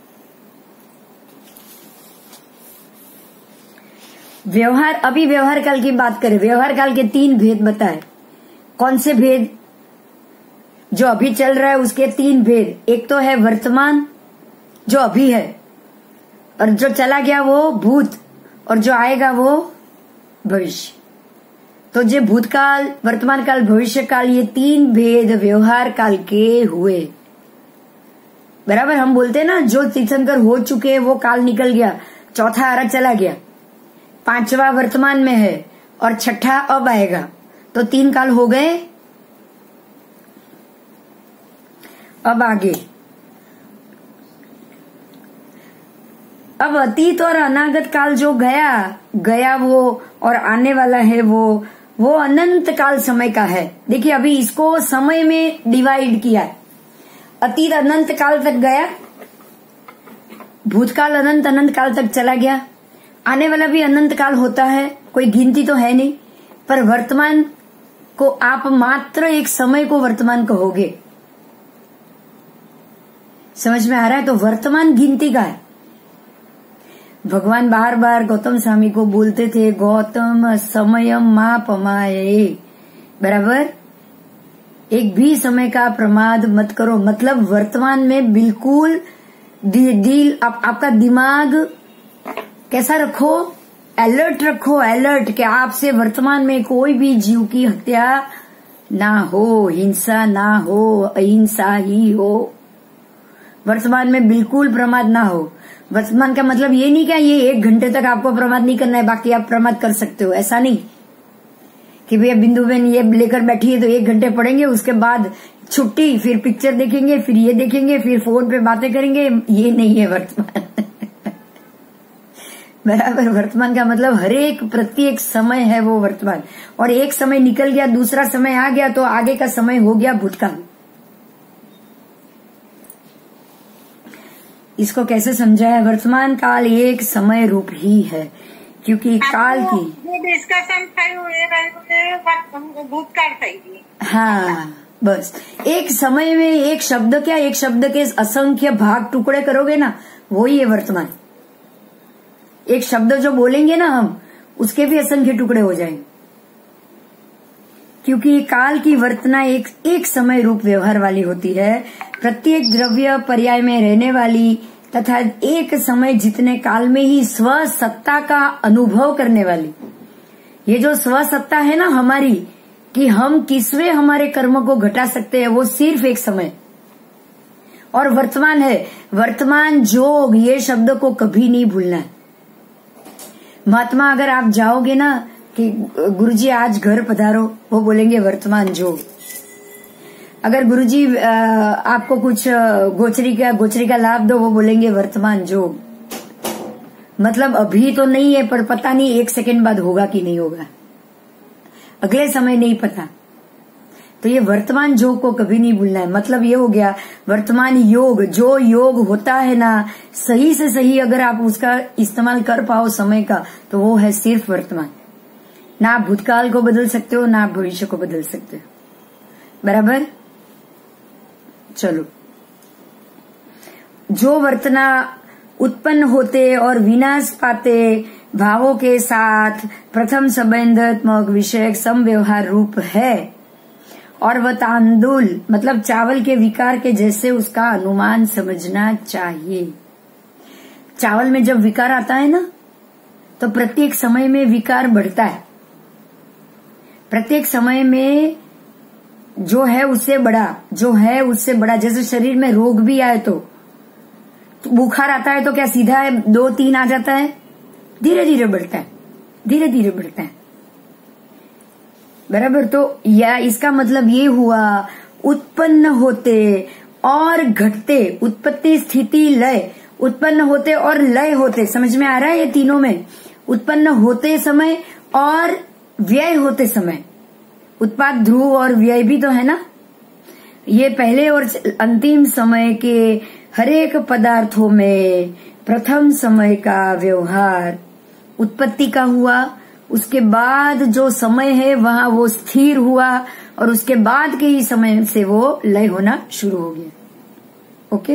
व्यवहार, अभी व्यवहार काल की बात करें। व्यवहार काल के तीन भेद बताए। कौन से भेद? जो अभी चल रहा है उसके तीन भेद। एक तो है वर्तमान, जो अभी है, और जो चला गया वो भूत, और जो आएगा वो भविष्य। तो जो भूतकाल, वर्तमान काल, भविष्य काल, ये तीन भेद व्यवहार काल के हुए, बराबर। हम बोलते हैं ना, जो तीर्थंकर हो चुके वो काल निकल गया, चौथा आरा चला गया, पांचवा वर्तमान में है और छठा अब आएगा, तो तीन काल हो गए। अब आगे, अब अतीत और अनागत काल जो गया गया वो, और आने वाला है वो वो अनंत काल समय का है। देखिए, अभी इसको समय में डिवाइड किया है। अतीत अनंत काल तक गया, भूतकाल अनंत अनंत काल तक चला गया, आने वाला भी अनंत काल होता है, कोई गिनती तो है नहीं। पर वर्तमान को आप मात्र एक समय को वर्तमान कहोगे। समझ में आ रहा है? तो वर्तमान गिनती का है। भगवान बार बार गौतम स्वामी को बोलते थे, गौतम समयम माप माये, बराबर, एक भी समय का प्रमाद मत करो। मतलब वर्तमान में बिल्कुल दिल आप, आपका दिमाग कैसा रखो, अलर्ट रखो, अलर्ट कि आपसे वर्तमान में कोई भी जीव की हत्या ना हो, हिंसा ना हो, अहिंसा ही हो। वर्तमान में बिल्कुल प्रमाद ना हो। वर्तमान का मतलब ये नहीं क्या ये एक घंटे तक आपको प्रमाद नहीं करना है, बाकी आप प्रमाद कर सकते हो, ऐसा नहीं कि भैया बिंदु बहन ये लेकर बैठी है तो एक घंटे पढ़ेंगे, उसके बाद छुट्टी, फिर पिक्चर देखेंगे, फिर ये देखेंगे, फिर फोन पे बातें करेंगे। ये नहीं है वर्तमान। बराबर, वर्तमान का मतलब हर एक प्रत्येक समय है वो वर्तमान। और एक समय निकल गया, दूसरा समय आ गया तो आगे का समय हो गया भूतकाल। इसको कैसे समझा है? वर्तमान काल एक समय रूप ही है, क्योंकि काल की डिस्कशन भूतकाल थी। हाँ, बस एक समय में एक शब्द क्या, एक शब्द के असंख्य भाग टुकड़े करोगे ना, वही है वर्तमान। एक शब्द जो बोलेंगे ना हम, उसके भी असंख्य टुकड़े हो जाएंगे, क्योंकि काल की वर्तना एक एक समय रूप व्यवहार वाली होती है। प्रत्येक द्रव्य पर्याय में रहने वाली तथा एक समय जितने काल में ही स्व सत्ता का अनुभव करने वाली। ये जो स्व सत्ता है ना हमारी, कि हम किसमें हमारे कर्म को घटा सकते हैं, वो सिर्फ एक समय और वर्तमान है। वर्तमान जोग, ये शब्द को कभी नहीं भूलना है। महात्मा अगर आप जाओगे ना कि गुरुजी आज घर पधारो, वो बोलेंगे वर्तमान जोग। अगर गुरुजी आपको कुछ गोचरी का गोचरी का लाभ दो, वो बोलेंगे वर्तमान जोग। मतलब अभी तो नहीं है, पर पता नहीं एक सेकंड बाद होगा कि नहीं होगा, अगले समय नहीं पता। तो ये वर्तमान जोग को कभी नहीं भूलना है। मतलब ये हो गया वर्तमान योग, जो योग होता है ना, सही से सही अगर आप उसका इस्तेमाल कर पाओ समय का, तो वो है सिर्फ वर्तमान। ना आप भूतकाल को बदल सकते हो, ना आप भविष्य को बदल सकते हो। बराबर? चलो, जो वर्तना उत्पन्न होते और विनाश पाते भावों के साथ प्रथम संबंधात्मक विषयक समव्यवहार रूप है, और वह तांदुल मतलब चावल के विकार के जैसे उसका अनुमान समझना चाहिए। चावल में जब विकार आता है ना, तो प्रत्येक समय में विकार बढ़ता है। प्रत्येक समय में जो है उससे बड़ा, जो है उससे बड़ा। जैसे शरीर में रोग भी आए तो, तो बुखार आता है तो क्या सीधा है दो तीन आ जाता है? धीरे धीरे बढ़ता है, धीरे धीरे बढ़ता है। बराबर? तो या इसका मतलब ये हुआ उत्पन्न होते और घटते, उत्पत्ति स्थिति लय, उत्पन्न होते और लय होते। समझ में आ रहा है? ये तीनों में उत्पन्न होते समय और व्यय होते समय, उत्पाद ध्रुव और व्यय भी तो है ना। ये पहले और अंतिम समय के हरेक पदार्थों में प्रथम समय का व्यवहार उत्पत्ति का हुआ, उसके बाद जो समय है वहां वो स्थिर हुआ, और उसके बाद के ही समय से वो लय होना शुरू हो गया। ओके,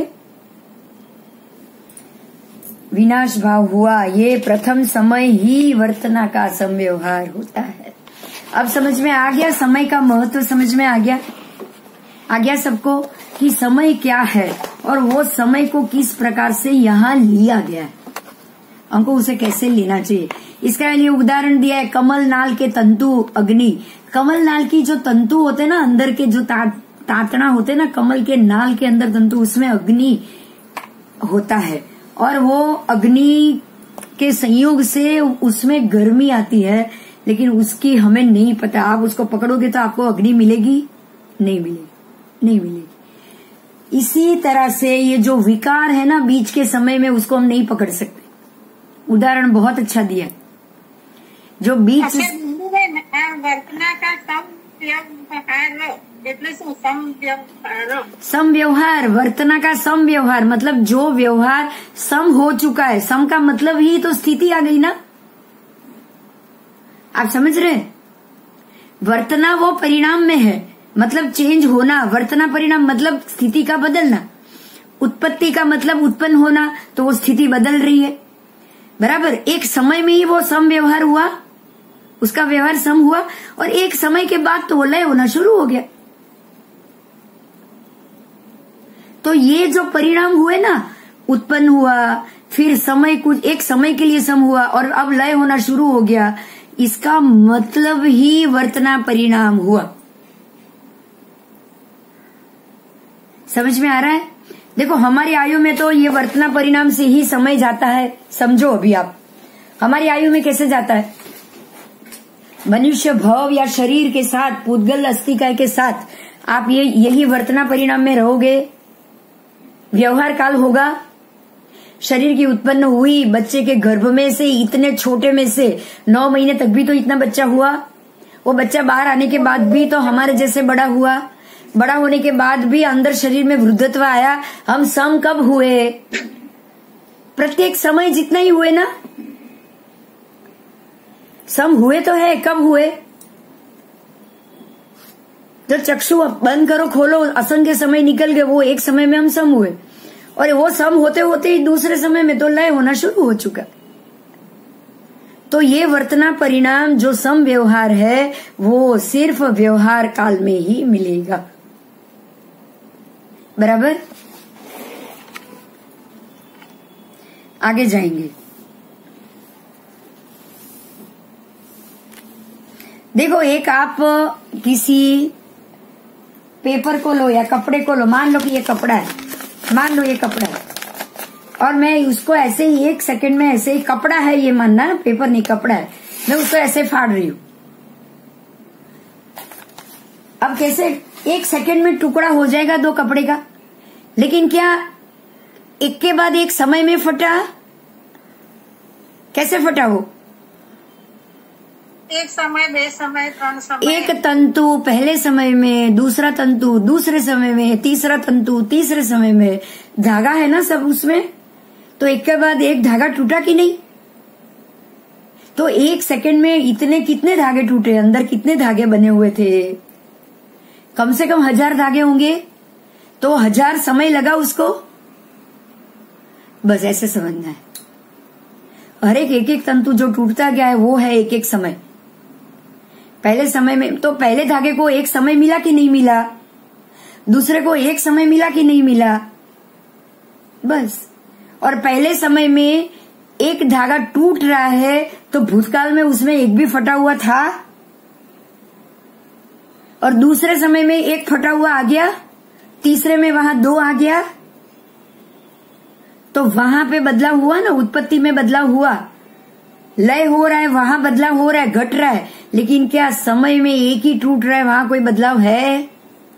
विनाश भाव हुआ, ये प्रथम समय ही वर्तना का समव्यवहार होता है। अब समझ में आ गया, समय का महत्व समझ में आ गया आ गया सबको कि समय क्या है और वो समय को किस प्रकार से यहाँ लिया गया है, हमको उसे कैसे लेना चाहिए। इसका लिए उदाहरण दिया है कमल नाल के तंतु अग्नि। कमल नाल की जो तंतु होते ना, अंदर के जो ता, तातना होते ना, कमल के नाल के अंदर तंतु, उसमें अग्नि होता है, और वो अग्नि के संयोग से उसमें गर्मी आती है, लेकिन उसकी हमें नहीं पता। आप उसको पकड़ोगे तो आपको अग्नि मिलेगी? नहीं मिलेगी, नहीं मिलेगी। इसी तरह से ये जो विकार है ना बीच के समय में, उसको हम नहीं पकड़ सकते। उदाहरण बहुत अच्छा दिया, जो बीच वर्तना का तब એટલે શું સમ વ્યવહાર सम व्यवहार, वर्तना का सम व्यवहार मतलब जो व्यवहार सम हो चुका है। सम का मतलब ही तो स्थिति आ गई ना, आप समझ रहे हैं? वर्तना वो परिणाम में है, मतलब चेंज होना। वर्तना परिणाम मतलब स्थिति का बदलना। उत्पत्ति का मतलब उत्पन्न होना, तो वो स्थिति बदल रही है, बराबर। एक समय में ही वो सम व्यवहार हुआ, उसका व्यवहार सम हुआ, और एक समय के बाद तो वो लय होना शुरू हो गया। तो ये जो परिणाम हुए ना, उत्पन्न हुआ, फिर समय कुछ एक समय के लिए सम हुआ और अब लय होना शुरू हो गया, इसका मतलब ही वर्तना परिणाम हुआ। समझ में आ रहा है? देखो हमारी आयु में तो ये वर्तना परिणाम से ही समय जाता है। समझो अभी आप, हमारी आयु में कैसे जाता है? मनुष्य भव या शरीर के साथ, पूतगल अस्थिकाय के साथ आप ये यही वर्तना परिणाम में रहोगे। व्यवहार काल होगा, शरीर की उत्पन्न हुई, बच्चे के गर्भ में से, इतने छोटे में से नौ महीने तक भी तो इतना बच्चा हुआ। वो बच्चा बाहर आने के बाद भी तो हमारे जैसे बड़ा हुआ। बड़ा होने के बाद भी अंदर शरीर में वृद्धत्व आया। हम सम कब हुए? प्रत्येक समय जितना ही हुए ना, सम हुए तो है। कब हुए? जब चक्षु बंद करो खोलो, असंख्य समय निकल गए, वो एक समय में हम सम हुए, और वो सम होते होते ही दूसरे समय में तो लय होना शुरू हो चुका। तो ये वर्तना परिणाम जो सम व्यवहार है वो सिर्फ व्यवहार काल में ही मिलेगा, बराबर। आगे जाएंगे। देखो एक आप किसी पेपर को लो या कपड़े को लो, मान लो कि ये कपड़ा है, मान लो ये कपड़ा है, और मैं उसको ऐसे ही एक सेकंड में ऐसे ही, कपड़ा है ये मानना, पेपर नहीं कपड़ा है, मैं उसको ऐसे फाड़ रही हूं। अब कैसे एक सेकंड में टुकड़ा हो जाएगा दो कपड़े का, लेकिन क्या एक के बाद एक समय में फटा? कैसे फटा वो? एक समय, बे समय, त्रण समय। एक तंतु पहले समय में, दूसरा तंतु दूसरे समय में, तीसरा तंतु तीसरे समय में। धागा है ना सब उसमें, तो एक के बाद एक धागा टूटा कि नहीं? तो एक सेकंड में इतने कितने धागे टूटे, अंदर कितने धागे बने हुए थे? कम से कम हजार धागे होंगे, तो हजार समय लगा उसको। बस ऐसे समझना है। हर एक एक एक तंतु जो टूटता गया है वो है एक एक समय। पहले समय में तो पहले धागे को एक समय मिला कि नहीं मिला, दूसरे को एक समय मिला कि नहीं मिला, बस। और पहले समय में एक धागा टूट रहा है तो भूतकाल में उसमें एक भी फटा हुआ था, और दूसरे समय में एक फटा हुआ आ गया, तीसरे में वहां दो आ गया, तो वहां पे बदलाव हुआ ना, उत्पत्ति में बदलाव हुआ, लय हो रहा है, वहां बदलाव हो रहा है, घट रहा है। लेकिन क्या समय में एक ही टूट रहा है, वहां कोई बदलाव है?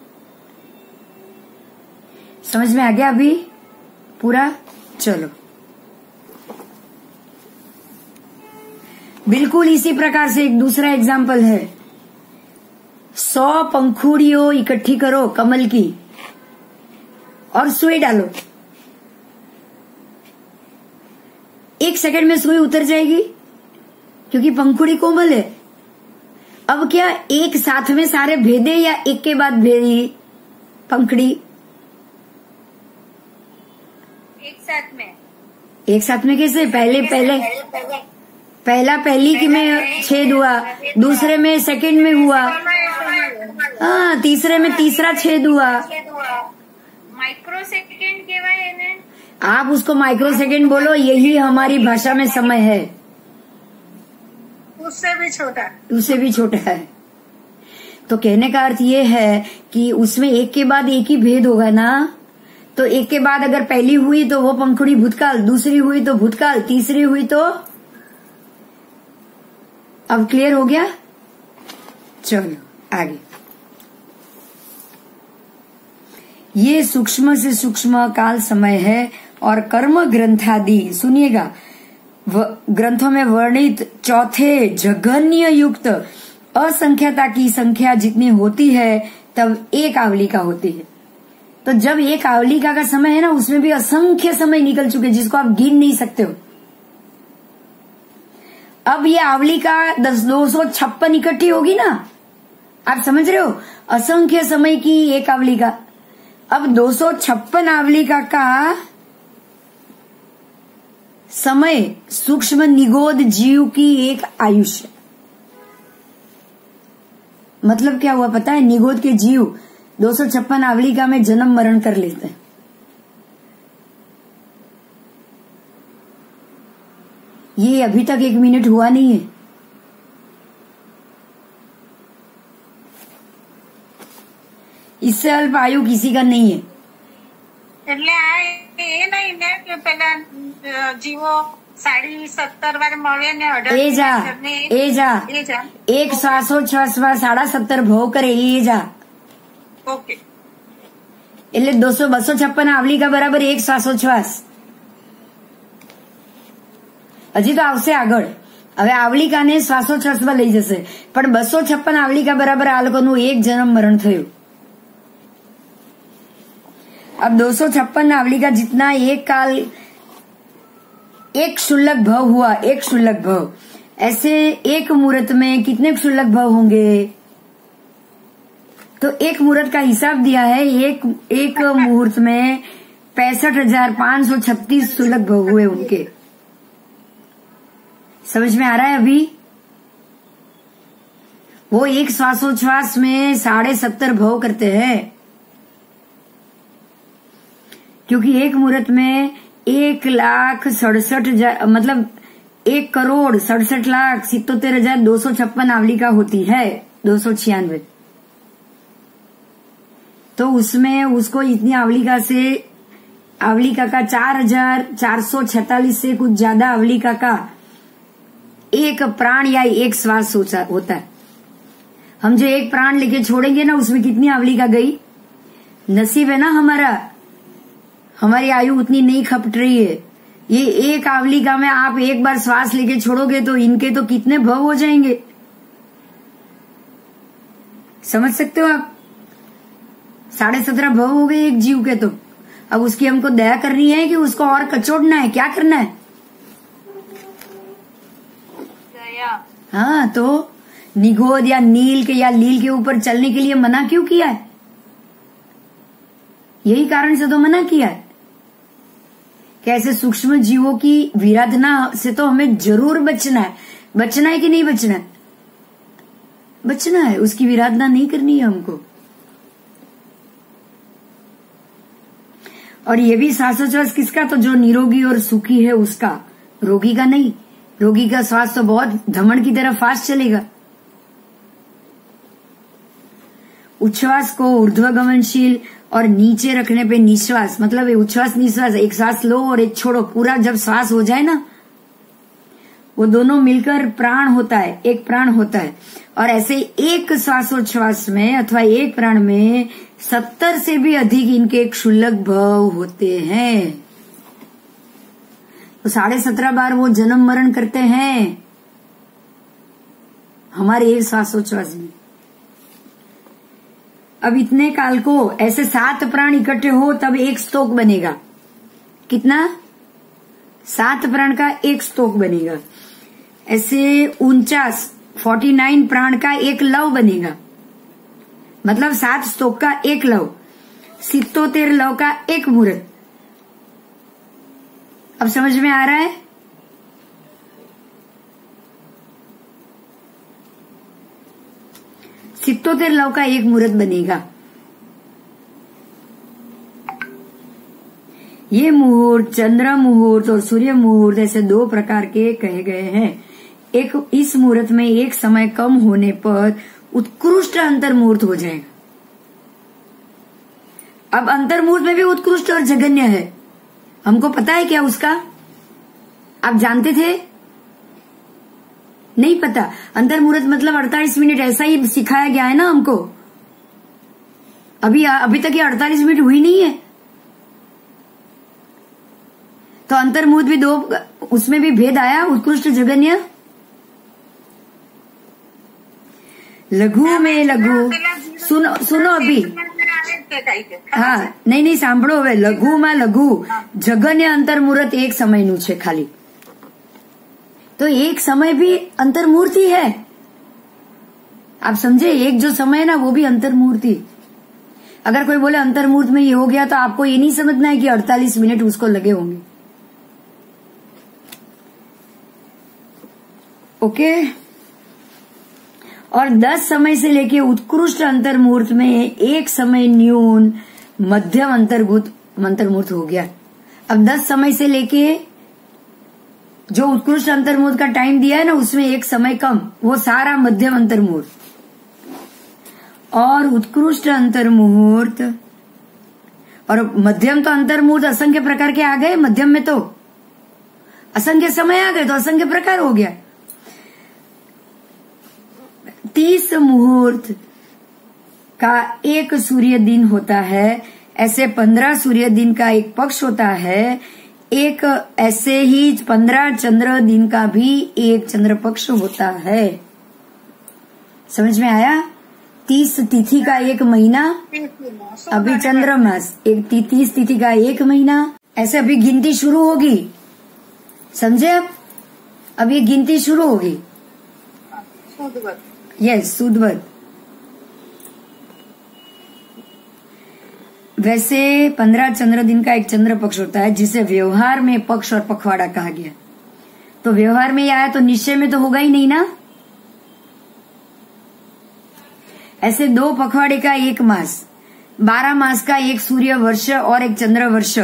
समझ में आ गया अभी पूरा? चलो, बिल्कुल इसी प्रकार से एक दूसरा एग्जाम्पल है। सौ पंखुड़ियों इकट्ठी करो कमल की और सुई डालो, एक सेकंड में सुई उतर जाएगी क्योंकि पंखुड़ी कोमल है। अब क्या एक साथ में सारे भेदे या एक के बाद भेदी पंखुड़ी? एक साथ में। एक साथ में कैसे? पहले पहले पहला पहली की में छेद हुआ, दूसरे में सेकंड में हुआ, हाँ तीसरे में तीसरा छेद हुआ। माइक्रो सेकेंड केवाय એને? आप उसको माइक्रो सेकेंड बोलो, यही हमारी भाषा में समय है। उससे भी छोटा, उससे भी छोटा है। तो कहने का अर्थ ये है कि उसमें एक के बाद एक ही भेद होगा ना। तो एक के बाद अगर पहली हुई तो वो पंखुड़ी भूतकाल, दूसरी हुई तो भूतकाल, तीसरी हुई तो। अब क्लियर हो गया? चलो आगे। ये सूक्ष्म से सूक्ष्म काल समय है और कर्म ग्रंथादि, सुनिएगा, ग्रंथों में वर्णित चौथे जघन्य युक्त असंख्यता की संख्या जितनी होती है तब एक आवलिका होती है। तो जब एक आवलिका का समय है ना, उसमें भी असंख्य समय निकल चुके जिसको आप गिन नहीं सकते हो। अब ये आवलिका दस दो सौ छप्पन इकट्ठी होगी ना, आप समझ रहे हो, असंख्य समय की एक आवलिका। अब दो सौ छप्पन आवलिका का समय सूक्ष्म निगोद जीव की एक आयुष्य। मतलब क्या हुआ पता है? निगोद के जीव दो सौ छप्पन आवलिका में जन्म मरण कर लेते हैं। ये अभी तक एक मिनट हुआ नहीं है। इससे अल्प आयु किसी का नहीं है। એટલે આ એ નહીં ને કે પેલા જીવો સાડી સત્તર વાર મળે ને અઢાર એ જા એ જા એ જા એક શ્વાસોચ્છ્વાસમાં સાડા સત્તર ભાવ કરે એ જા। ઓકે એટલે દોસો બસો છપ્પન આવલિકા બરાબર એક શ્વાસોચ્છ્વાસ। હજી તો આવશે આગળ। હવે આવલિકાને શ્વાસોચ્છ્વાસમાં લઈ જશે, પણ બસો છપ્પન આવલિકા બરાબર આ લોકોનું એક જન્મ મરણ થયું। अब दो सौ छप्पन आवलिका जितना एक काल एक क्षुल्लक भव हुआ, एक क्षुल्लक भव, ऐसे एक मुहूर्त में कितने क्षुल्लक भव होंगे? तो एक मुहूर्त का हिसाब दिया है, एक एक मुहूर्त में पैंसठ हजार पांच सौ छत्तीस क्षुल्लक भव हुए उनके। समझ में आ रहा है? अभी वो एक श्वासोच्छ्वास में साढ़े सत्तर भव करते हैं, क्योंकि एक मुहूर्त में एक लाख सड़सठ हजार मतलब एक करोड़ सड़सठ लाख सितोतेर हजार दो सौ छप्पन आवलिका होती है, दो सौ छियानवे। तो उसमें उसको इतनी आवलिका से आवलिका का चार हजार चार सौ छतालीस से कुछ ज्यादा आवलिका का एक प्राण या एक श्वास होता है। हम जो एक प्राण लेके छोड़ेंगे ना, उसमें कितनी आवलिका गई? नसीब है ना हमारा, हमारी आयु उतनी नहीं खपट रही है। ये एक आवलिका में आप एक बार श्वास लेके छोड़ोगे तो इनके तो कितने भव हो जाएंगे, समझ सकते हो आप? साढ़े सत्रह भव हो गए एक जीव के। तो अब उसकी हमको दया करनी है कि उसको और कचोड़ना है? क्या करना है? दया। हाँ, तो निगोद या नील के या लील के ऊपर चलने के लिए मना क्यों किया है? यही कारण से तो मना किया है। कैसे सूक्ष्म जीवों की विराधना से तो हमें जरूर बचना है। बचना है कि नहीं बचना है? बचना है, उसकी विराधना नहीं करनी है हमको। और ये भी श्वासोच्छ्वास किसका? तो जो निरोगी और सुखी है उसका, रोगी का नहीं। रोगी का श्वास तो बहुत धमन की तरह फास्ट चलेगा। उच्छ्वास को ऊर्ध्वगमनशील और नीचे रखने पे निश्वास, मतलब उच्छ्वास निश्वास, एक सांस लो और एक छोड़ो, पूरा जब सांस हो जाए ना, वो दोनों मिलकर प्राण होता है, एक प्राण होता है। और ऐसे एक श्वासोच्छ्वास में अथवा एक प्राण में सत्तर से भी अधिक इनके क्षुल्लक भव होते हैं। तो साढ़े सत्रह बार वो जन्म मरण करते हैं हमारे एक श्वासोच्छ्वास में। अब इतने काल को ऐसे सात प्राण इकट्ठे हो तब एक स्तोक बनेगा। कितना? सात प्राण का एक स्तोक बनेगा। ऐसे उनचास फोर्टी नाइन प्राण का एक लव बनेगा, मतलब सात स्तोक का एक लव, सितोतेर लव का एक मुहूर्त। अब समझ में आ रहा है? सितोतेर लव का एक मुहूर्त बनेगा। ये मुहूर्त चंद्र मुहूर्त और सूर्य मुहूर्त ऐसे दो प्रकार के कहे गए हैं। एक, इस मुहूर्त में एक समय कम होने पर उत्कृष्ट अंतर मुहूर्त हो जाएगा। अब अंतर मुहूर्त में भी उत्कृष्ट और जघन्य है, हमको पता है क्या उसका? आप जानते थे? नहीं पता। अंतर मुहूर्त मतलब अड़तालीस मिनट, ऐसा ही सिखाया गया है ना हमको। अभी अभी तक ये अड़तालीस मिनट हुई नहीं है। तो अंतर मुहूर्त भी दो, उसमें भी भेद आया, उत्कृष्ट जघन्य। लघु में लघु सुनो सुनो अभी હા નહીં નહીં સાંભળો હવે લઘુમાં લઘુ જગન્ય અંતર્મુહૂર્ત એક સમયનું છે ખાલી तो एक समय भी अंतर्मूर्ति है आप समझे एक जो समय है ना वो भी अंतर्मूर्ति अगर कोई बोले अंतर्मूर्त में ये हो गया तो आपको ये नहीं समझना है कि अड़तालीस मिनट उसको लगे होंगे ओके और दस समय से लेके उत्कृष्ट अंतर्मूर्त में एक समय न्यून मध्यम अंतर्भूत अंतर्मूर्त हो गया अब दस समय से लेके जो उत्कृष्ट अंतर्मुहूर्त का टाइम दिया है ना उसमें एक समय कम वो सारा मध्यम अंतर्मुहूर्त और उत्कृष्ट अंतर्मुहूर्त और मध्यम तो अंतर्मुहूर्त असंख्य प्रकार के आ गए मध्यम में तो असंख्य समय आ गए तो असंख्य प्रकार हो गया तीस मुहूर्त का एक सूर्य दिन होता है ऐसे पंद्रह सूर्य दिन का एक पक्ष होता है एक ऐसे ही पंद्रह चंद्र दिन का भी एक चंद्र पक्ष होता है समझ में आया तीस तिथि का एक महीना अभी चंद्र मास एक तीस तिथि का एक महीना ऐसे अभी गिनती शुरू होगी समझे अब अब ये गिनती शुरू होगी यस सुदवत वैसे पंद्रह चंद्र दिन का एक चंद्र पक्ष होता है जिसे व्यवहार में पक्ष और पखवाड़ा कहा गया तो व्यवहार में आया तो निश्चय में तो होगा ही नहीं ना ऐसे दो पखवाड़े का एक मास बारह मास का एक सूर्य वर्ष और एक चंद्र वर्ष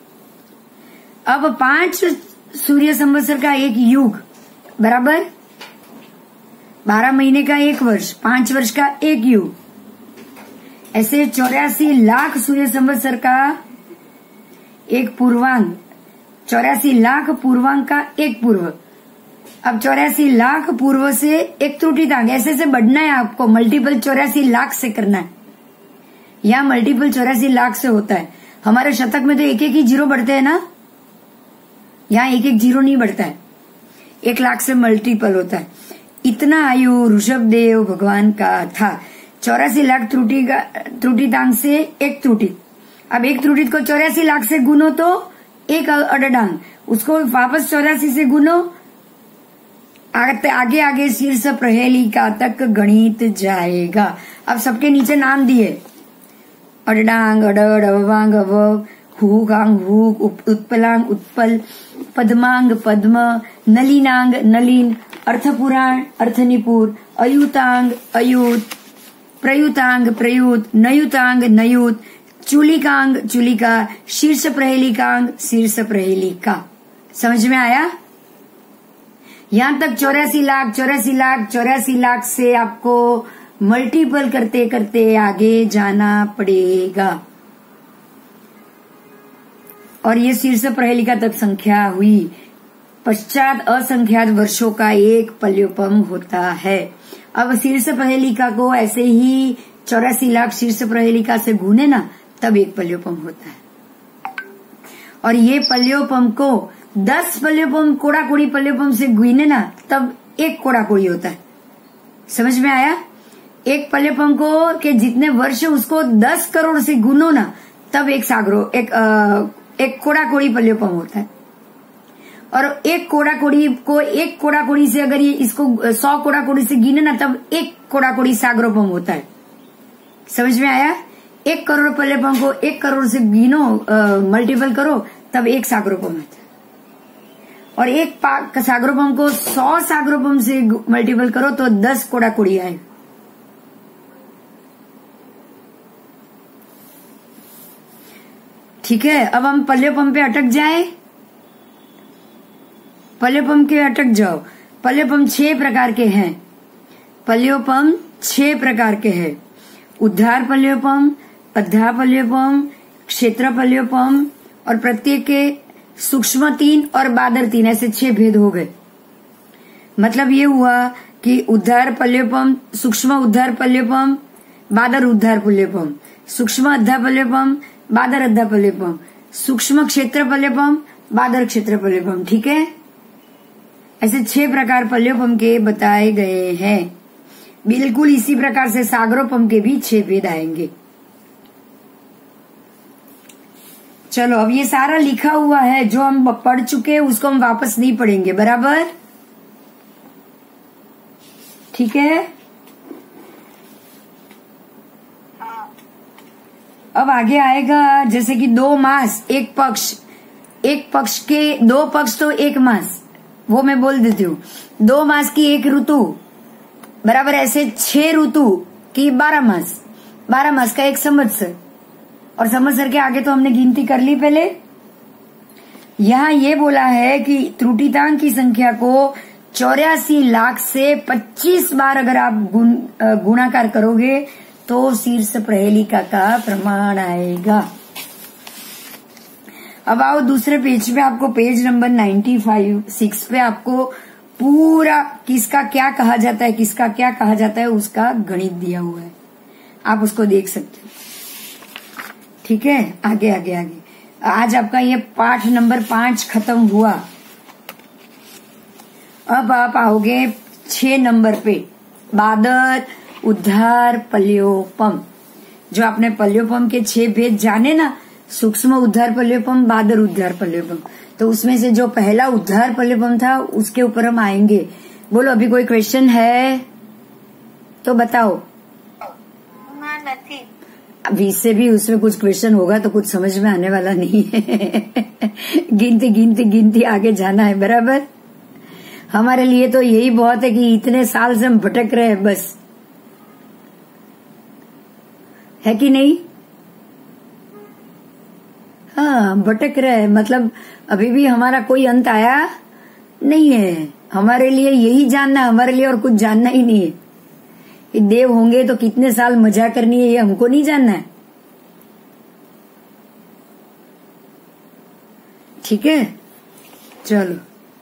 अब पांच सूर्य संवत्सर का एक युग बराबर बारह महीने का एक वर्ष पांच वर्ष का एक युग ऐसे चौरासी लाख सूर्य संवत्सर का एक पूर्वांग चौरासी लाख पूर्वांग का एक पूर्व अब चौरासी लाख पूर्व से एक त्रुटितांग ऐसे से बढ़ना है आपको मल्टीपल चौरासी लाख से करना है यहाँ मल्टीपल चौरासी लाख से होता है हमारे शतक में तो एक एक ही जीरो बढ़ते हैं ना यहाँ एक एक जीरो नहीं बढ़ता है एक लाख से मल्टीपल होता है इतना आयु ऋषभदेव भगवान का था चौरासी लाख त्रुटि का त्रुटितांग से एक त्रुटि अब एक त्रुटि को चौरासी लाख से गुनो तो एक अडडांग उसको वापस चौरासी से गुनो आगे आगे आगे शीर्ष प्रहेलिका तक गणित जाएगा अब सबके नीचे नाम दिए अडडांग अडड अवांग अव हुगांग हुग उत्पलांग उत्पल पद्मांग पद्म नलिनांग नलिन अर्थपुराण अर्थनिपुर अयुतांग अयुत प्रयुतांग प्रयुत नयुतांग नयुत चुलिकांग चुलिका शीर्ष प्रहेलिकांग शीर्ष प्रहेलिका समझ में आया यहाँ तक चौरासी लाख चौरासी लाख चौरासी लाख से आपको मल्टीपल करते करते आगे जाना पड़ेगा और ये शीर्ष प्रहेलिका तक संख्या हुई पश्चात असंख्यात वर्षों का एक पल्योपम होता है अब शीर्ष प्रहेलिका को ऐसे ही चौरासी लाख शीर्ष प्रहेलिका से गुने ना तब एक पल्योपम होता है और ये पल्योपम को दस पल्योपम कोड़ा कोड़ी पल्योपम से गुने ना तब एक कोड़ा कोड़ी होता है समझ में आया एक पल्योपम को के जितने वर्ष उसको दस करोड़ से गुनो ना तब एक सागरो एक आ, एक कोड़ा कोड़ी पल्योपम होता है और एक कोड़ा कोड़ी को एक कोड़ा कोड़ी से अगर ये इसको सौ कोड़ा कोड़ी से गिने ना तब एक कोड़ा कोड़ी सागरोपम होता है समझ में आया एक करोड़ पल्योपम को एक करोड़ से गिनो मल्टीपल करो तब एक सागरोपम होता है और एक सागरोपम को सौ सागरोपम से मल्टीपल करो तो दस कोड़ा कोड़ी आए ठीक है अब हम पल्योपम पे अटक जाए पल्योपम के अटक जाओ पल्योपम छह प्रकार के हैं पल्योपम छह प्रकार के हैं उद्धार पल्योपम अद्धा पल्योपम क्षेत्र पल्योपम और प्रत्येक के सूक्ष्म तीन और बादर तीन ऐसे छह भेद हो गए मतलब ये हुआ कि उद्धार पल्योपम सूक्ष्म उद्धार पल्योपम बादर उद्धार पल्योपम सूक्ष्म अद्धा पल्योपम बादर अद्धा पल्योपम सूक्ष्म क्षेत्र पल्योपम बादर क्षेत्र पल्योपम ठीक है ऐसे छह प्रकार पल्योपम के बताए गए हैं बिल्कुल इसी प्रकार से सागरोपम के भी छह भेद आएंगे। चलो अब ये सारा लिखा हुआ है, जो हम पढ़ चुके हैं उसको हम वापस नहीं पढ़ेंगे, बराबर? ठीक है। अब आगे आएगा जैसे कि दो मास एक पक्ष, एक पक्ष के दो पक्ष तो एक मास, वो मैं बोल देती हूँ। दो मास की एक ऋतु बराबर ऐसे छह ऋतु की बारह मास, बारह मास का एक संवत्सर, और संवत्सर के आगे तो हमने गिनती कर ली पहले। यहाँ ये बोला है कि त्रुटितांक की संख्या को चौरासी लाख से पच्चीस बार अगर आप गुण, गुणाकार करोगे तो शीर्ष प्रहेलिका का प्रमाण आएगा। अब आओ दूसरे पेज पे, आपको page number ninety five six पे आपको पूरा किसका क्या कहा जाता है, किसका क्या कहा जाता है उसका गणित दिया हुआ है, आप उसको देख सकते हो। ठीक है, आगे आगे आगे आज आपका ये पाठ नंबर पांच खत्म हुआ। अब आप आओगे छह नंबर पे, बादर उद्धार पल्योपम। जो आपने पल्योपम के छह भेद जाने ना, सूक्ष्म उद्धार पल्योपम, बादर उद्धार पल्योपम, तो उसमें से जो पहला उद्धार पल्योपम था उसके ऊपर हम आएंगे। बोलो अभी कोई क्वेश्चन है तो बताओ। नहीं, अभी इससे भी उसमें कुछ क्वेश्चन होगा तो कुछ समझ में आने वाला नहीं है। गिनती गिनती गिनती आगे जाना है, बराबर? हमारे लिए तो यही बहुत है कि इतने साल से हम भटक रहे हैं, बस, है कि नहीं? हाँ, भटक रहे, मतलब अभी भी हमारा कोई अंत आया नहीं है। हमारे लिए यही जानना, हमारे लिए और कुछ जानना ही नहीं है कि देव होंगे तो कितने साल मजा करनी है, ये हमको नहीं जानना है। ठीक है, चलो।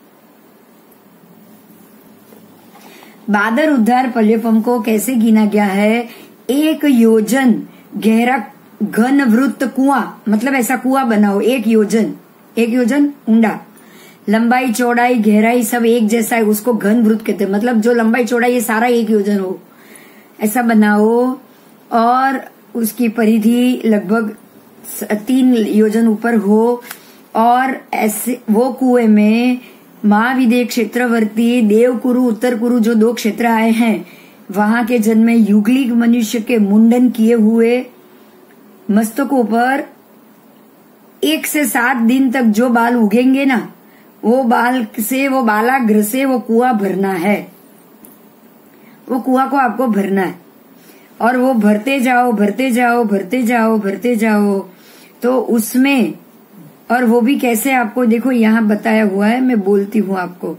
बादर उद्धार पल्योपम को कैसे गिना गया है? एक योजन गहरा घन वृत्त कुआं, मतलब ऐसा कुआं बनाओ, एक योजन, एक योजन ऊंडा, लंबाई चौड़ाई गहराई सब एक जैसा है, उसको घन वृत्त कहते हैं। मतलब जो लंबाई चौड़ाई ये सारा एक योजन हो, ऐसा बनाओ, और उसकी परिधि लगभग तीन योजन ऊपर हो, और ऐसे वो कुएं में महाविदेह क्षेत्रवर्ती देवकुरु उत्तर कुरु जो दो क्षेत्र आए हैं, वहां के जन्मे युगलिक मनुष्य के मुंडन किए हुए मस्तकों पर एक से सात दिन तक जो बाल उगेंगे ना, वो बाल से, वो बालाग्र से वो कुआं भरना है। वो कुआं को आपको भरना है, और वो भरते जाओ भरते जाओ भरते जाओ भरते जाओ। तो उसमें, और वो भी कैसे आपको देखो यहाँ बताया हुआ है, मैं बोलती हूँ आपको।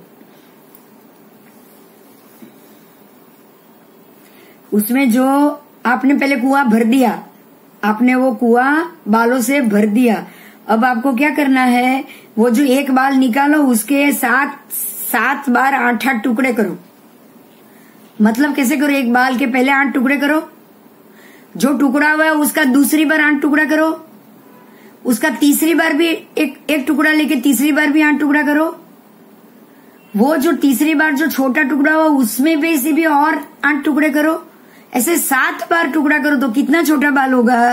उसमें जो आपने पहले कुआं भर दिया, आपने वो कुआं बालों से भर दिया। अब आपको क्या करना है, वो जो एक बाल निकालो उसके सात सात बार आठ आठ टुकड़े करो। मतलब कैसे करो? एक बाल के पहले आठ टुकड़े करो, जो टुकड़ा हुआ है उसका दूसरी बार आठ टुकड़ा करो, उसका तीसरी बार भी एक एक टुकड़ा लेके तीसरी बार भी आठ टुकड़ा करो, वो जो तीसरी बार जो छोटा टुकड़ा हुआ उसमें भी इसी भी और आठ टुकड़े करो। ऐसे सात बार टुकड़ा करो तो कितना छोटा बाल होगा?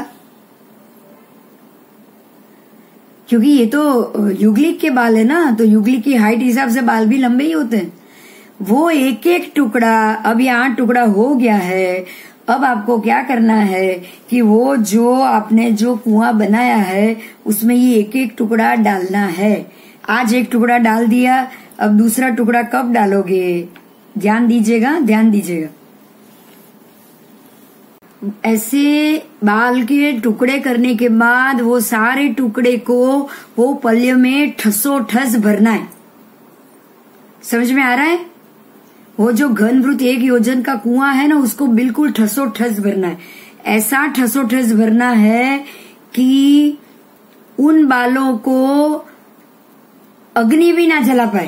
क्योंकि ये तो युगलिक के बाल है ना, तो युगलिक की हाइट हिसाब से बाल भी लंबे ही होते हैं। वो एक एक टुकड़ा, अब ये आठ टुकड़ा हो गया है। अब आपको क्या करना है कि वो जो आपने जो कुआं बनाया है उसमें ये एक एक टुकड़ा डालना है। आज एक टुकड़ा डाल दिया, अब दूसरा टुकड़ा कब डालोगे? ध्यान दीजिएगा, ध्यान दीजिएगा। ऐसे बाल के टुकड़े करने के बाद वो सारे टुकड़े को वो पल्य में ठसो ठस भरना है। समझ में आ रहा है? वो जो घन वृत्त एक योजन का कुआं है ना, उसको बिल्कुल ठसो ठस भरना है। ऐसा ठसो ठस भरना है कि उन बालों को अग्नि भी ना जला पाए।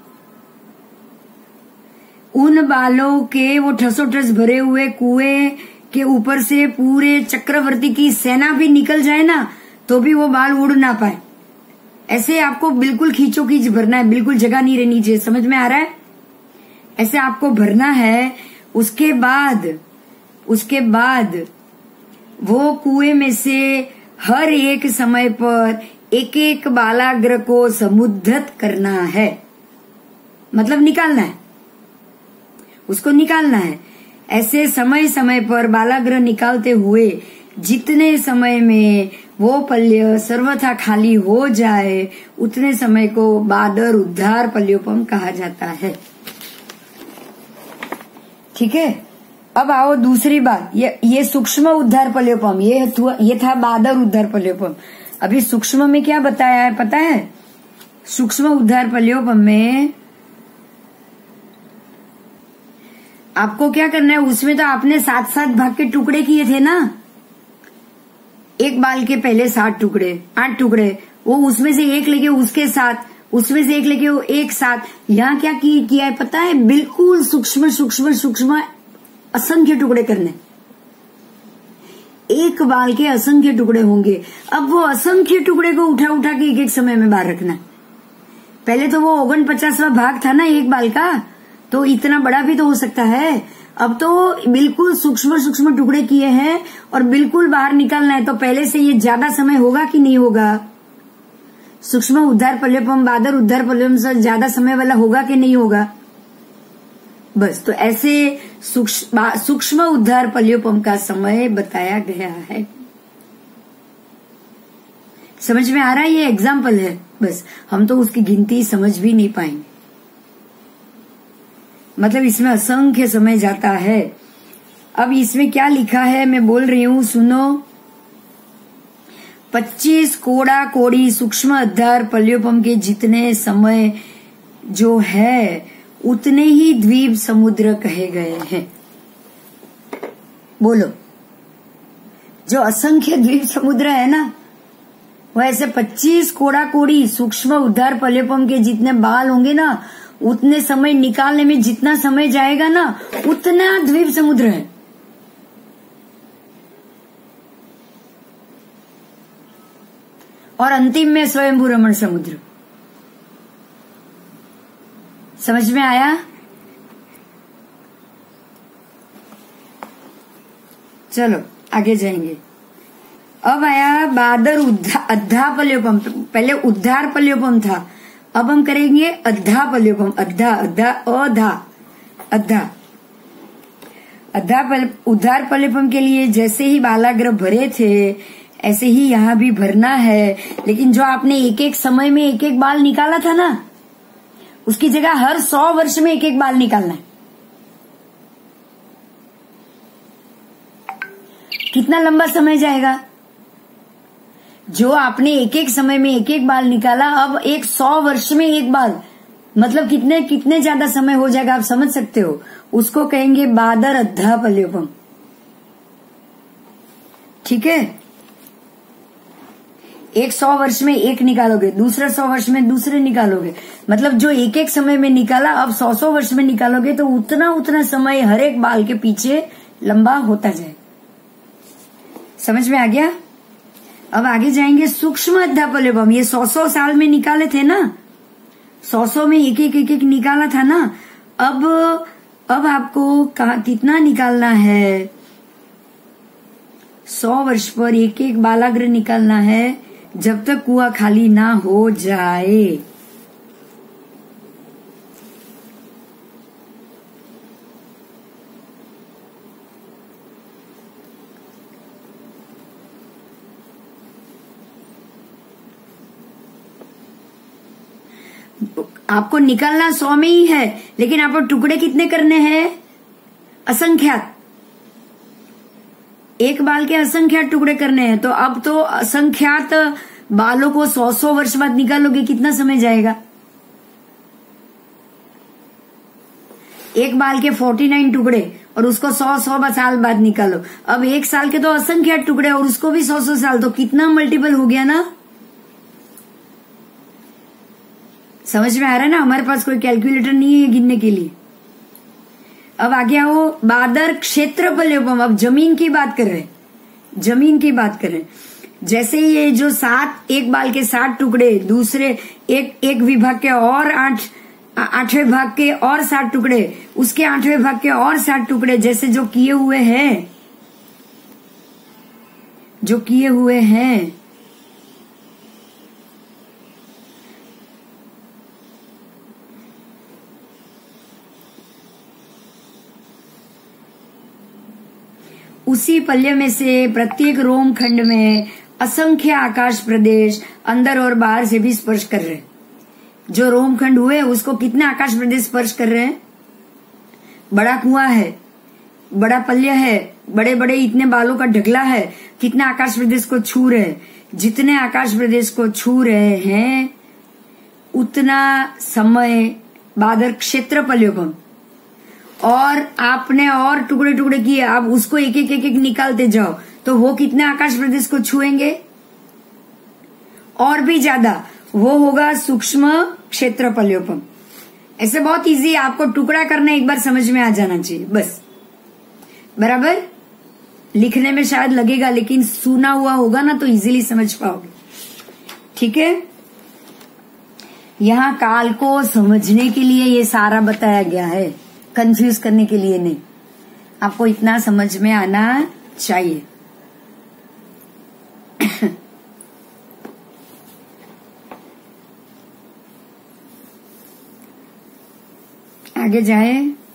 उन बालों के वो ठसो ठस भरे हुए कुएं के ऊपर से पूरे चक्रवर्ती की सेना भी निकल जाए ना, तो भी वो बाल उड़ ना पाए। ऐसे आपको बिल्कुल खींचो खींच भरना है, बिल्कुल जगह नहीं रहनी चाहिए। समझ में आ रहा है? ऐसे आपको भरना है। उसके बाद उसके बाद वो कुएं में से हर एक समय पर एक एक बालाग्र को समुद्धत करना है, मतलब निकालना है, उसको निकालना है। ऐसे समय समय पर बालाग्र निकालते हुए जितने समय में वो पल्य सर्वथा खाली हो जाए उतने समय को बादर उद्धार पल्योपम कहा जाता है। ठीक है, अब आओ दूसरी बात। ये ये सूक्ष्म उद्धार पल्योपम, ये ये था बादर उद्धार पल्योपम। अभी सूक्ष्म में क्या बताया है पता है? सूक्ष्म उद्धार पल्योपम में आपको क्या करना है, उसमें तो आपने सात सात भाग के टुकड़े किए थे ना, एक बाल के पहले सात टुकड़े, आठ टुकड़े, वो उसमें से एक लेके उसके साथ, उसमें से एक लेके वो एक साथ। यहाँ क्या किया है पता है? बिल्कुल सूक्ष्म सूक्ष्म सूक्ष्म असंख्य टुकड़े करने, एक बाल के असंख्य टुकड़े होंगे। अब वो असंख्य टुकड़े को उठा उठा के एक एक समय में बाहर रखना। पहले तो वो ओगन पचासवा भाग था ना एक बाल का, तो इतना बड़ा भी तो हो सकता है। अब तो बिल्कुल सूक्ष्म सूक्ष्म टुकड़े किए हैं और बिल्कुल बाहर निकालना है। तो पहले से ये ज्यादा समय होगा कि नहीं होगा? सूक्ष्म उद्धार पल्योपम बादर उद्धार पल्योपम से ज्यादा समय वाला होगा कि नहीं होगा? बस, तो ऐसे सूक्ष्म सूक्ष्म उद्धार पल्योपम का समय बताया गया है। समझ में आ रहा है? ये एग्जाम्पल है, बस हम तो उसकी गिनती समझ भी नहीं पाएंगे। मतलब इसमें असंख्य समय जाता है। अब इसमें क्या लिखा है मैं बोल रही हूं, सुनो। पच्चीस कोड़ा कोड़ी सूक्ष्म उद्धार पल्योपम के जितने समय जो है उतने ही द्वीप समुद्र कहे गए हैं। बोलो, जो असंख्य द्वीप समुद्र है ना, वो ऐसे पच्चीस कोड़ा कोड़ी सूक्ष्म उद्धार पल्योपम के जितने बाल होंगे ना, उतने समय निकालने में जितना समय जाएगा ना, उतना द्वीप समुद्र है। और अंतिम में स्वयंभू रमण समुद्र। समझ में आया? चलो आगे जाएंगे। अब आया बादर अद्धा पल्योपम। पहले उद्धार पल्योपम था, अब हम करेंगे अद्धा पल्योपम। अद्धा अद्धा अधा अद्धा अद्धा उद्धार पल्योपम के लिए जैसे ही बालाग्र भरे थे ऐसे ही यहाँ भी भरना है। लेकिन जो आपने एक एक समय में एक एक बाल निकाला था ना, उसकी जगह हर सौ वर्ष में एक एक बाल निकालना है। कितना लंबा समय जाएगा? जो आपने एक एक समय में एक एक बाल निकाला, अब एक सौ वर्ष में एक बाल, मतलब कितने कितने ज्यादा समय हो जाएगा, आप समझ सकते हो। उसको कहेंगे बादर अद्धा पल्योपम। ठीक है, एक सौ वर्ष में एक निकालोगे, दूसरे सौ वर्ष में दूसरे निकालोगे, मतलब जो एक एक समय में निकाला अब सौ सौ वर्ष में निकालोगे तो उतना उतना समय हर एक बाल के पीछे लंबा होता जाए। समझ में आ गया? अब आगे जाएंगे सूक्ष्म अद्धा पल्योपम। ये सौ सौ साल में निकाले थे ना, सौ सौ में एक एक एक एक निकाला था ना। अब अब आपको कितना निकालना है? सौ वर्ष पर एक एक बालाग्र निकालना है जब तक कुआं खाली ना हो जाए। आपको निकालना सौ में ही है, लेकिन आपको टुकड़े कितने करने हैं? असंख्यात। एक बाल के असंख्यात टुकड़े करने हैं। तो अब तो असंख्यात बालों को सौ सौ वर्ष बाद निकालोगे, कितना समय जाएगा? एक बाल के उनचास टुकड़े और उसको सौ सौ साल बाद निकालो। अब एक साल के तो असंख्यात टुकड़े और उसको भी सौ सौ साल, तो कितना मल्टीपल हो गया ना? समझ में आ रहा है ना? हमारे पास कोई कैलकुलेटर नहीं है गिनने के लिए। अब आ गया वो बादर क्षेत्र पल्योपम। अब जमीन की बात कर रहे हैं, जमीन की बात कर रहे हैं। जैसे ये जो सात, एक बाल के सात टुकड़े, दूसरे एक एक विभाग के और आठ आठवें भाग के और सात टुकड़े, उसके आठवें भाग के और सात टुकड़े, जैसे जो किए हुए हैं, जो किए हुए हैं। उसी पल्य में से प्रत्येक रोम खंड में असंख्य आकाश प्रदेश अंदर और बाहर से भी स्पर्श कर रहे हैं। जो रोम खंड हुए उसको कितने आकाश प्रदेश स्पर्श कर रहे हैं? बड़ा कुआं है, बड़ा पल्य है, बड़े बड़े इतने बालों का ढगला है, कितने आकाश प्रदेश को छू रहे हैं। जितने आकाश प्रदेश को छू रहे हैं उतना समय बादर क्षेत्र पल्योपम, और आपने और टुकड़े टुकड़े किए, आप उसको एक एक एक एक निकालते जाओ तो वो कितने आकाश प्रदेश को छुएंगे? और भी ज्यादा, वो होगा सूक्ष्म क्षेत्र पल्योपम। ऐसे बहुत इजी, आपको टुकड़ा करना एक बार समझ में आ जाना चाहिए बस। बराबर? लिखने में शायद लगेगा, लेकिन सुना हुआ होगा ना तो इजीली समझ पाओगे। ठीक है, यहाँ काल को समझने के लिए ये सारा बताया गया है, कंफ्यूज करने के लिए नहीं। आपको इतना समझ में आना चाहिए। आगे जाए।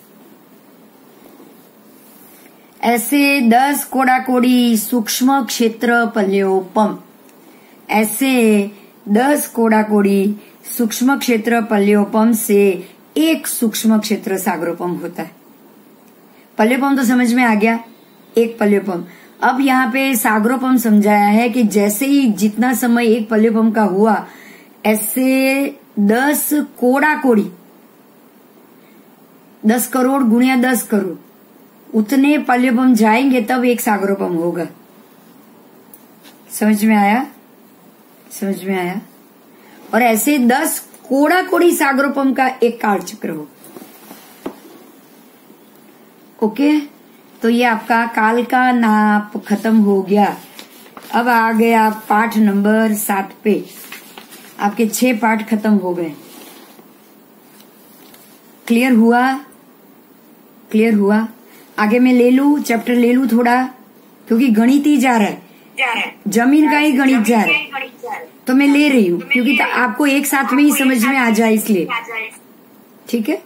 ऐसे दस कोड़ा कोड़ी सूक्ष्म क्षेत्र पल्योपम, ऐसे दस कोड़ा कोड़ी सूक्ष्म क्षेत्र पल्योपम से एक सूक्ष्म क्षेत्र सागरोपम होता है। पल्योपम तो समझ में आ गया, एक पल्योपम। अब यहाँ पे सागरोपम समझाया है कि जैसे ही जितना समय एक पल्योपम का हुआ, ऐसे दस कोड़ा कोड़ी, दस करोड़ गुणिया दस करोड़, उतने पल्योपम जाएंगे तब एक सागरोपम होगा। समझ में आया? समझ में आया? और ऐसे दस कोड़ा कोड़ी सागरोपम का एक काल चक्र हो। ओके, तो ये आपका काल का नाप खत्म हो गया। अब आ गया पाठ नंबर सात पे। आपके छह पाठ खत्म हो गए। क्लियर हुआ? क्लियर हुआ? आगे मैं ले लू, चैप्टर ले लू थोड़ा, क्योंकि गणित ही जा रहा है, जमीन का ही गणित जा रहा है, तो मैं ले रही हूँ क्योंकि तो आपको एक साथ में ही समझ में आ जाए इसलिए। ठीक है।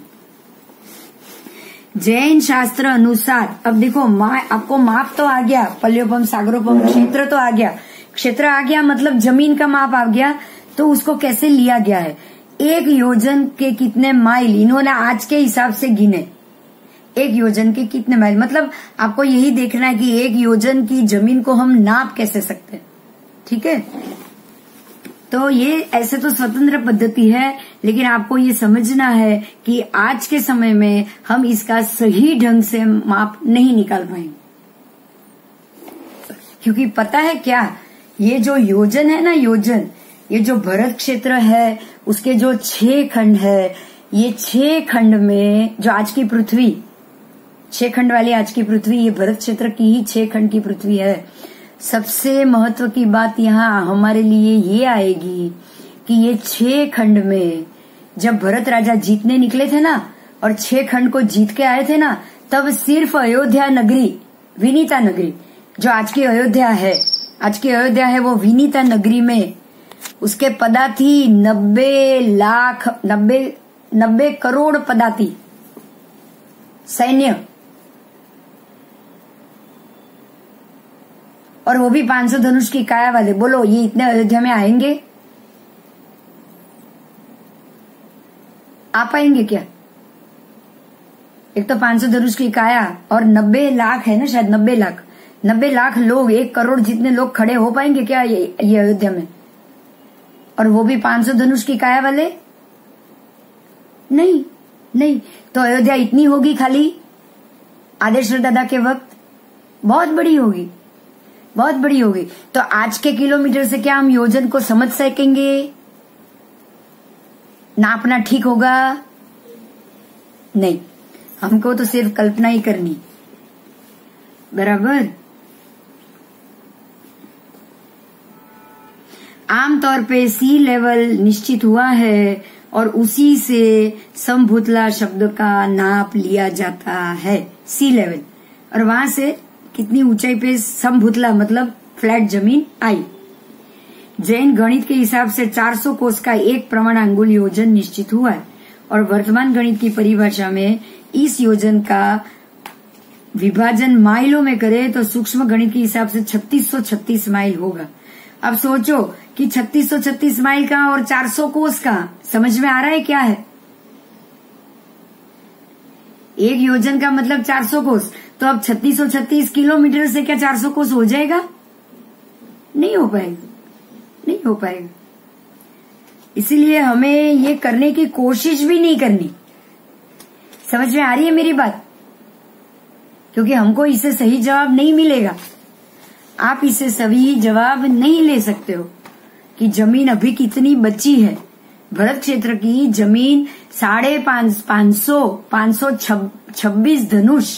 जैन शास्त्र अनुसार, अब देखो मा, आपको माप तो आ गया, पल्योपम सागरोपम क्षेत्र तो आ गया, क्षेत्र आ गया मतलब जमीन का माप आ गया। तो उसको कैसे लिया गया है? एक योजन के कितने माइल, इन्होंने आज के हिसाब से गिने। एक योजन के कितने माइल, मतलब आपको यही देखना है कि एक योजन की जमीन को हम नाप कैसे सकते हैं। ठीक है, तो ये ऐसे तो स्वतंत्र पद्धति है, लेकिन आपको ये समझना है कि आज के समय में हम इसका सही ढंग से माप नहीं निकाल पाएंगे। क्योंकि पता है क्या, ये जो योजन है ना, योजन, ये जो भरत क्षेत्र है उसके जो छह खंड है, ये छह खंड में जो आज की पृथ्वी, छह खंड वाली आज की पृथ्वी, ये भरत क्षेत्र की ही छह खंड की पृथ्वी है। सबसे महत्व की बात यहाँ हमारे लिए ये आएगी कि ये छह खंड में जब भरत राजा जीतने निकले थे ना, और छह खंड को जीत के आए थे ना, तब सिर्फ अयोध्या नगरी, विनीता नगरी, जो आज की अयोध्या है, आज की अयोध्या है, वो विनीता नगरी में उसके पदार्थी नब्बे लाख नब्बे नब्बे करोड़ पदार्थी सैन्य, और वो भी पांच सौ धनुष की काया वाले। बोलो ये इतने अयोध्या में आएंगे? आ पाएंगे क्या? एक तो पांच सौ धनुष की काया और नब्बे लाख है ना, शायद नब्बे लाख नब्बे लाख लोग, एक करोड़ जितने लोग खड़े हो पाएंगे क्या ये, ये अयोध्या में? और वो भी पांच सौ धनुष की काया वाले? नहीं नहीं। तो अयोध्या इतनी होगी खाली आदेश्वर दादा के वक्त, बहुत बड़ी होगी, बहुत बड़ी होगी। तो आज के किलोमीटर से क्या हम योजन को समझ सकेंगे? नापना ठीक होगा? नहीं, हमको तो सिर्फ कल्पना ही करनी। बराबर। आमतौर पे सी लेवल निश्चित हुआ है और उसी से समभूतला शब्द का नाप लिया जाता है सी लेवल। और वहां से कितनी ऊंचाई पे समभूतला मतलब फ्लैट जमीन आई। जैन गणित के हिसाब से चार सौ कोस का एक प्रमाण अंगुल योजन निश्चित हुआ है और वर्तमान गणित की परिभाषा में इस योजन का विभाजन माइलों में करे तो सूक्ष्म गणित के हिसाब से छत्तीस सौ छत्तीस माइल होगा। अब सोचो कि छत्तीस सौ छत्तीस माइल का और चार सौ कोस का समझ में आ रहा है क्या है? एक योजन का मतलब चार सौ कोस, तो अब छत्तीस सौ छत्तीस किलोमीटर से क्या चार सौ कोस हो जाएगा? नहीं हो पाएगा, नहीं हो पाएगा। इसीलिए हमें ये करने की कोशिश भी नहीं करनी। समझ में आ रही है मेरी बात? क्योंकि हमको इससे सही जवाब नहीं मिलेगा। आप इससे सही जवाब नहीं ले सकते हो कि जमीन अभी कितनी बची है। भरत क्षेत्र की जमीन साढ़े पांच पांच सौ पांच सौ छब्बीस धनुष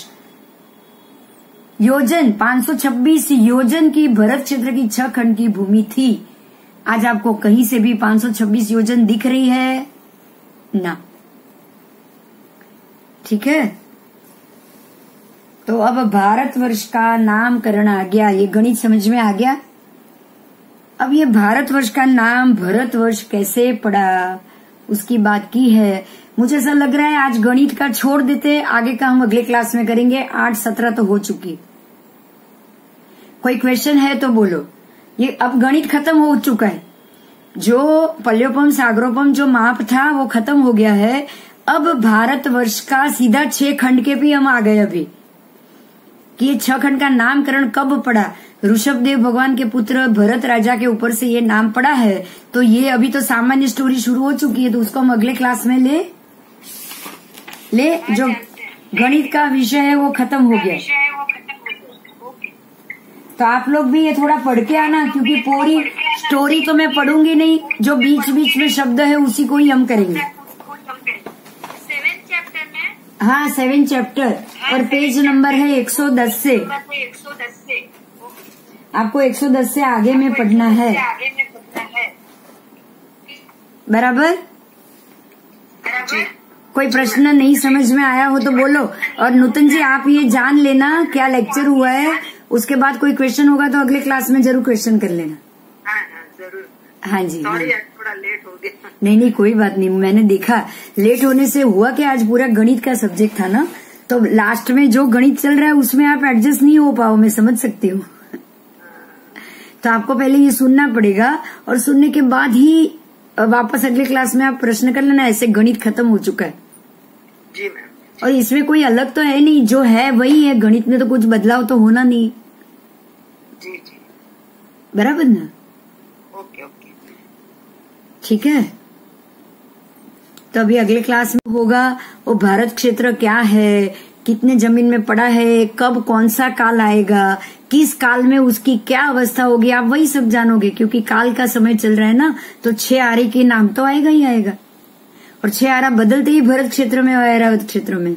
योजन पांच सौ छब्बीस योजन की भरत क्षेत्र की छह खंड की भूमि थी। आज आपको कहीं से भी पांच सौ छब्बीस योजन दिख रही है ना? ठीक है, तो अब भारतवर्ष का नामकरण आ गया। ये गणित समझ में आ गया। अब ये भारतवर्ष का नाम भरतवर्ष कैसे पड़ा उसकी बात की है। मुझे ऐसा लग रहा है आज गणित का छोड़ देते, आगे का हम अगले क्लास में करेंगे। आठ सत्रह तो हो चुकी। कोई क्वेश्चन है तो बोलो। ये अब गणित खत्म हो चुका है। जो पल्योपम सागरोपम जो माप था वो खत्म हो गया है। अब भारतवर्ष का सीधा छह खंड के भी हम आ गए अभी कि ये छह खंड का नामकरण कब पड़ा। ऋषभदेव भगवान के पुत्र भरत राजा के ऊपर से ये नाम पड़ा है। तो ये अभी तो सामान्य स्टोरी शुरू हो चुकी है, तो उसको हम अगले क्लास में ले ले जो गणित का विषय है वो खत्म हो गया। तो आप लोग भी ये थोड़ा पढ़ के आना, क्योंकि पूरी स्टोरी तो मैं पढ़ूंगी नहीं, जो बीच बीच में शब्द है उसी को ही हम करेंगे। हाँ, सेवन चैप्टर और पेज नंबर है एक सौ दस से। आपको एक सौ दस से आगे में पढ़ना है, बराबर? कोई प्रश्न नहीं समझ में आया हो तो बोलो। और नूतन जी आप ये जान लेना क्या लेक्चर हुआ है, उसके बाद कोई क्वेश्चन होगा तो अगले क्लास में जरूर क्वेश्चन कर लेना। हाँ, हाँ, जरूर। हाँ जी, हाँ। थोड़ा लेट हो गया। नहीं नहीं कोई बात नहीं, मैंने देखा लेट होने से हुआ कि आज पूरा गणित का सब्जेक्ट था ना, तो लास्ट में जो गणित चल रहा है उसमें आप एडजस्ट नहीं हो पाओ, मैं समझ सकती हूँ। तो आपको पहले ये सुनना पड़ेगा और सुनने के बाद ही वापस अगले क्लास में आप प्रश्न कर लेना। ऐसे गणित खत्म हो चुका है जी मैम। और इसमें कोई अलग तो है नहीं, जो है वही है। गणित में तो कुछ बदलाव तो होना नहीं। जी जी, बराबर ना? ओके ओके, ठीक है। तो अभी अगले क्लास में होगा वो भारत क्षेत्र क्या है, कितने जमीन में पड़ा है, कब कौन सा काल आएगा, किस काल में उसकी क्या अवस्था होगी, आप वही सब जानोगे। क्योंकि काल का समय चल रहा है ना, तो छह आरे के नाम तो आएगा ही आएगा। और छह आरा बदलते ही भरत क्षेत्र में और ऐरावत क्षेत्र में।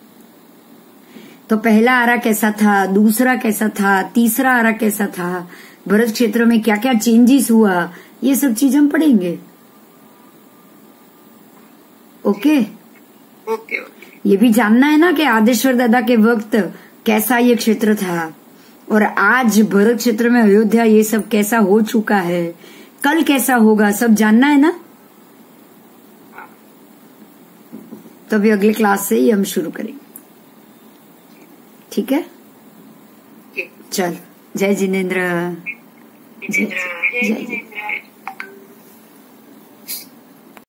तो पहला आरा कैसा था, दूसरा कैसा था, तीसरा आरा कैसा था, भरत क्षेत्र में क्या क्या चेंजेस हुआ, ये सब चीज हम पढ़ेंगे। Okay okay okay. ये भी जानना है ना कि आदेश्वर दादा के वक्त कैसा ये क्षेत्र था और आज भरत क्षेत्र में अयोध्या ये सब कैसा हो चुका है, कल कैसा होगा, सब जानना है ना। तो अभी अगले क्लास से ही हम शुरू करेंगे। ठीक है, चल। जय जिनेन्द्र। जय जय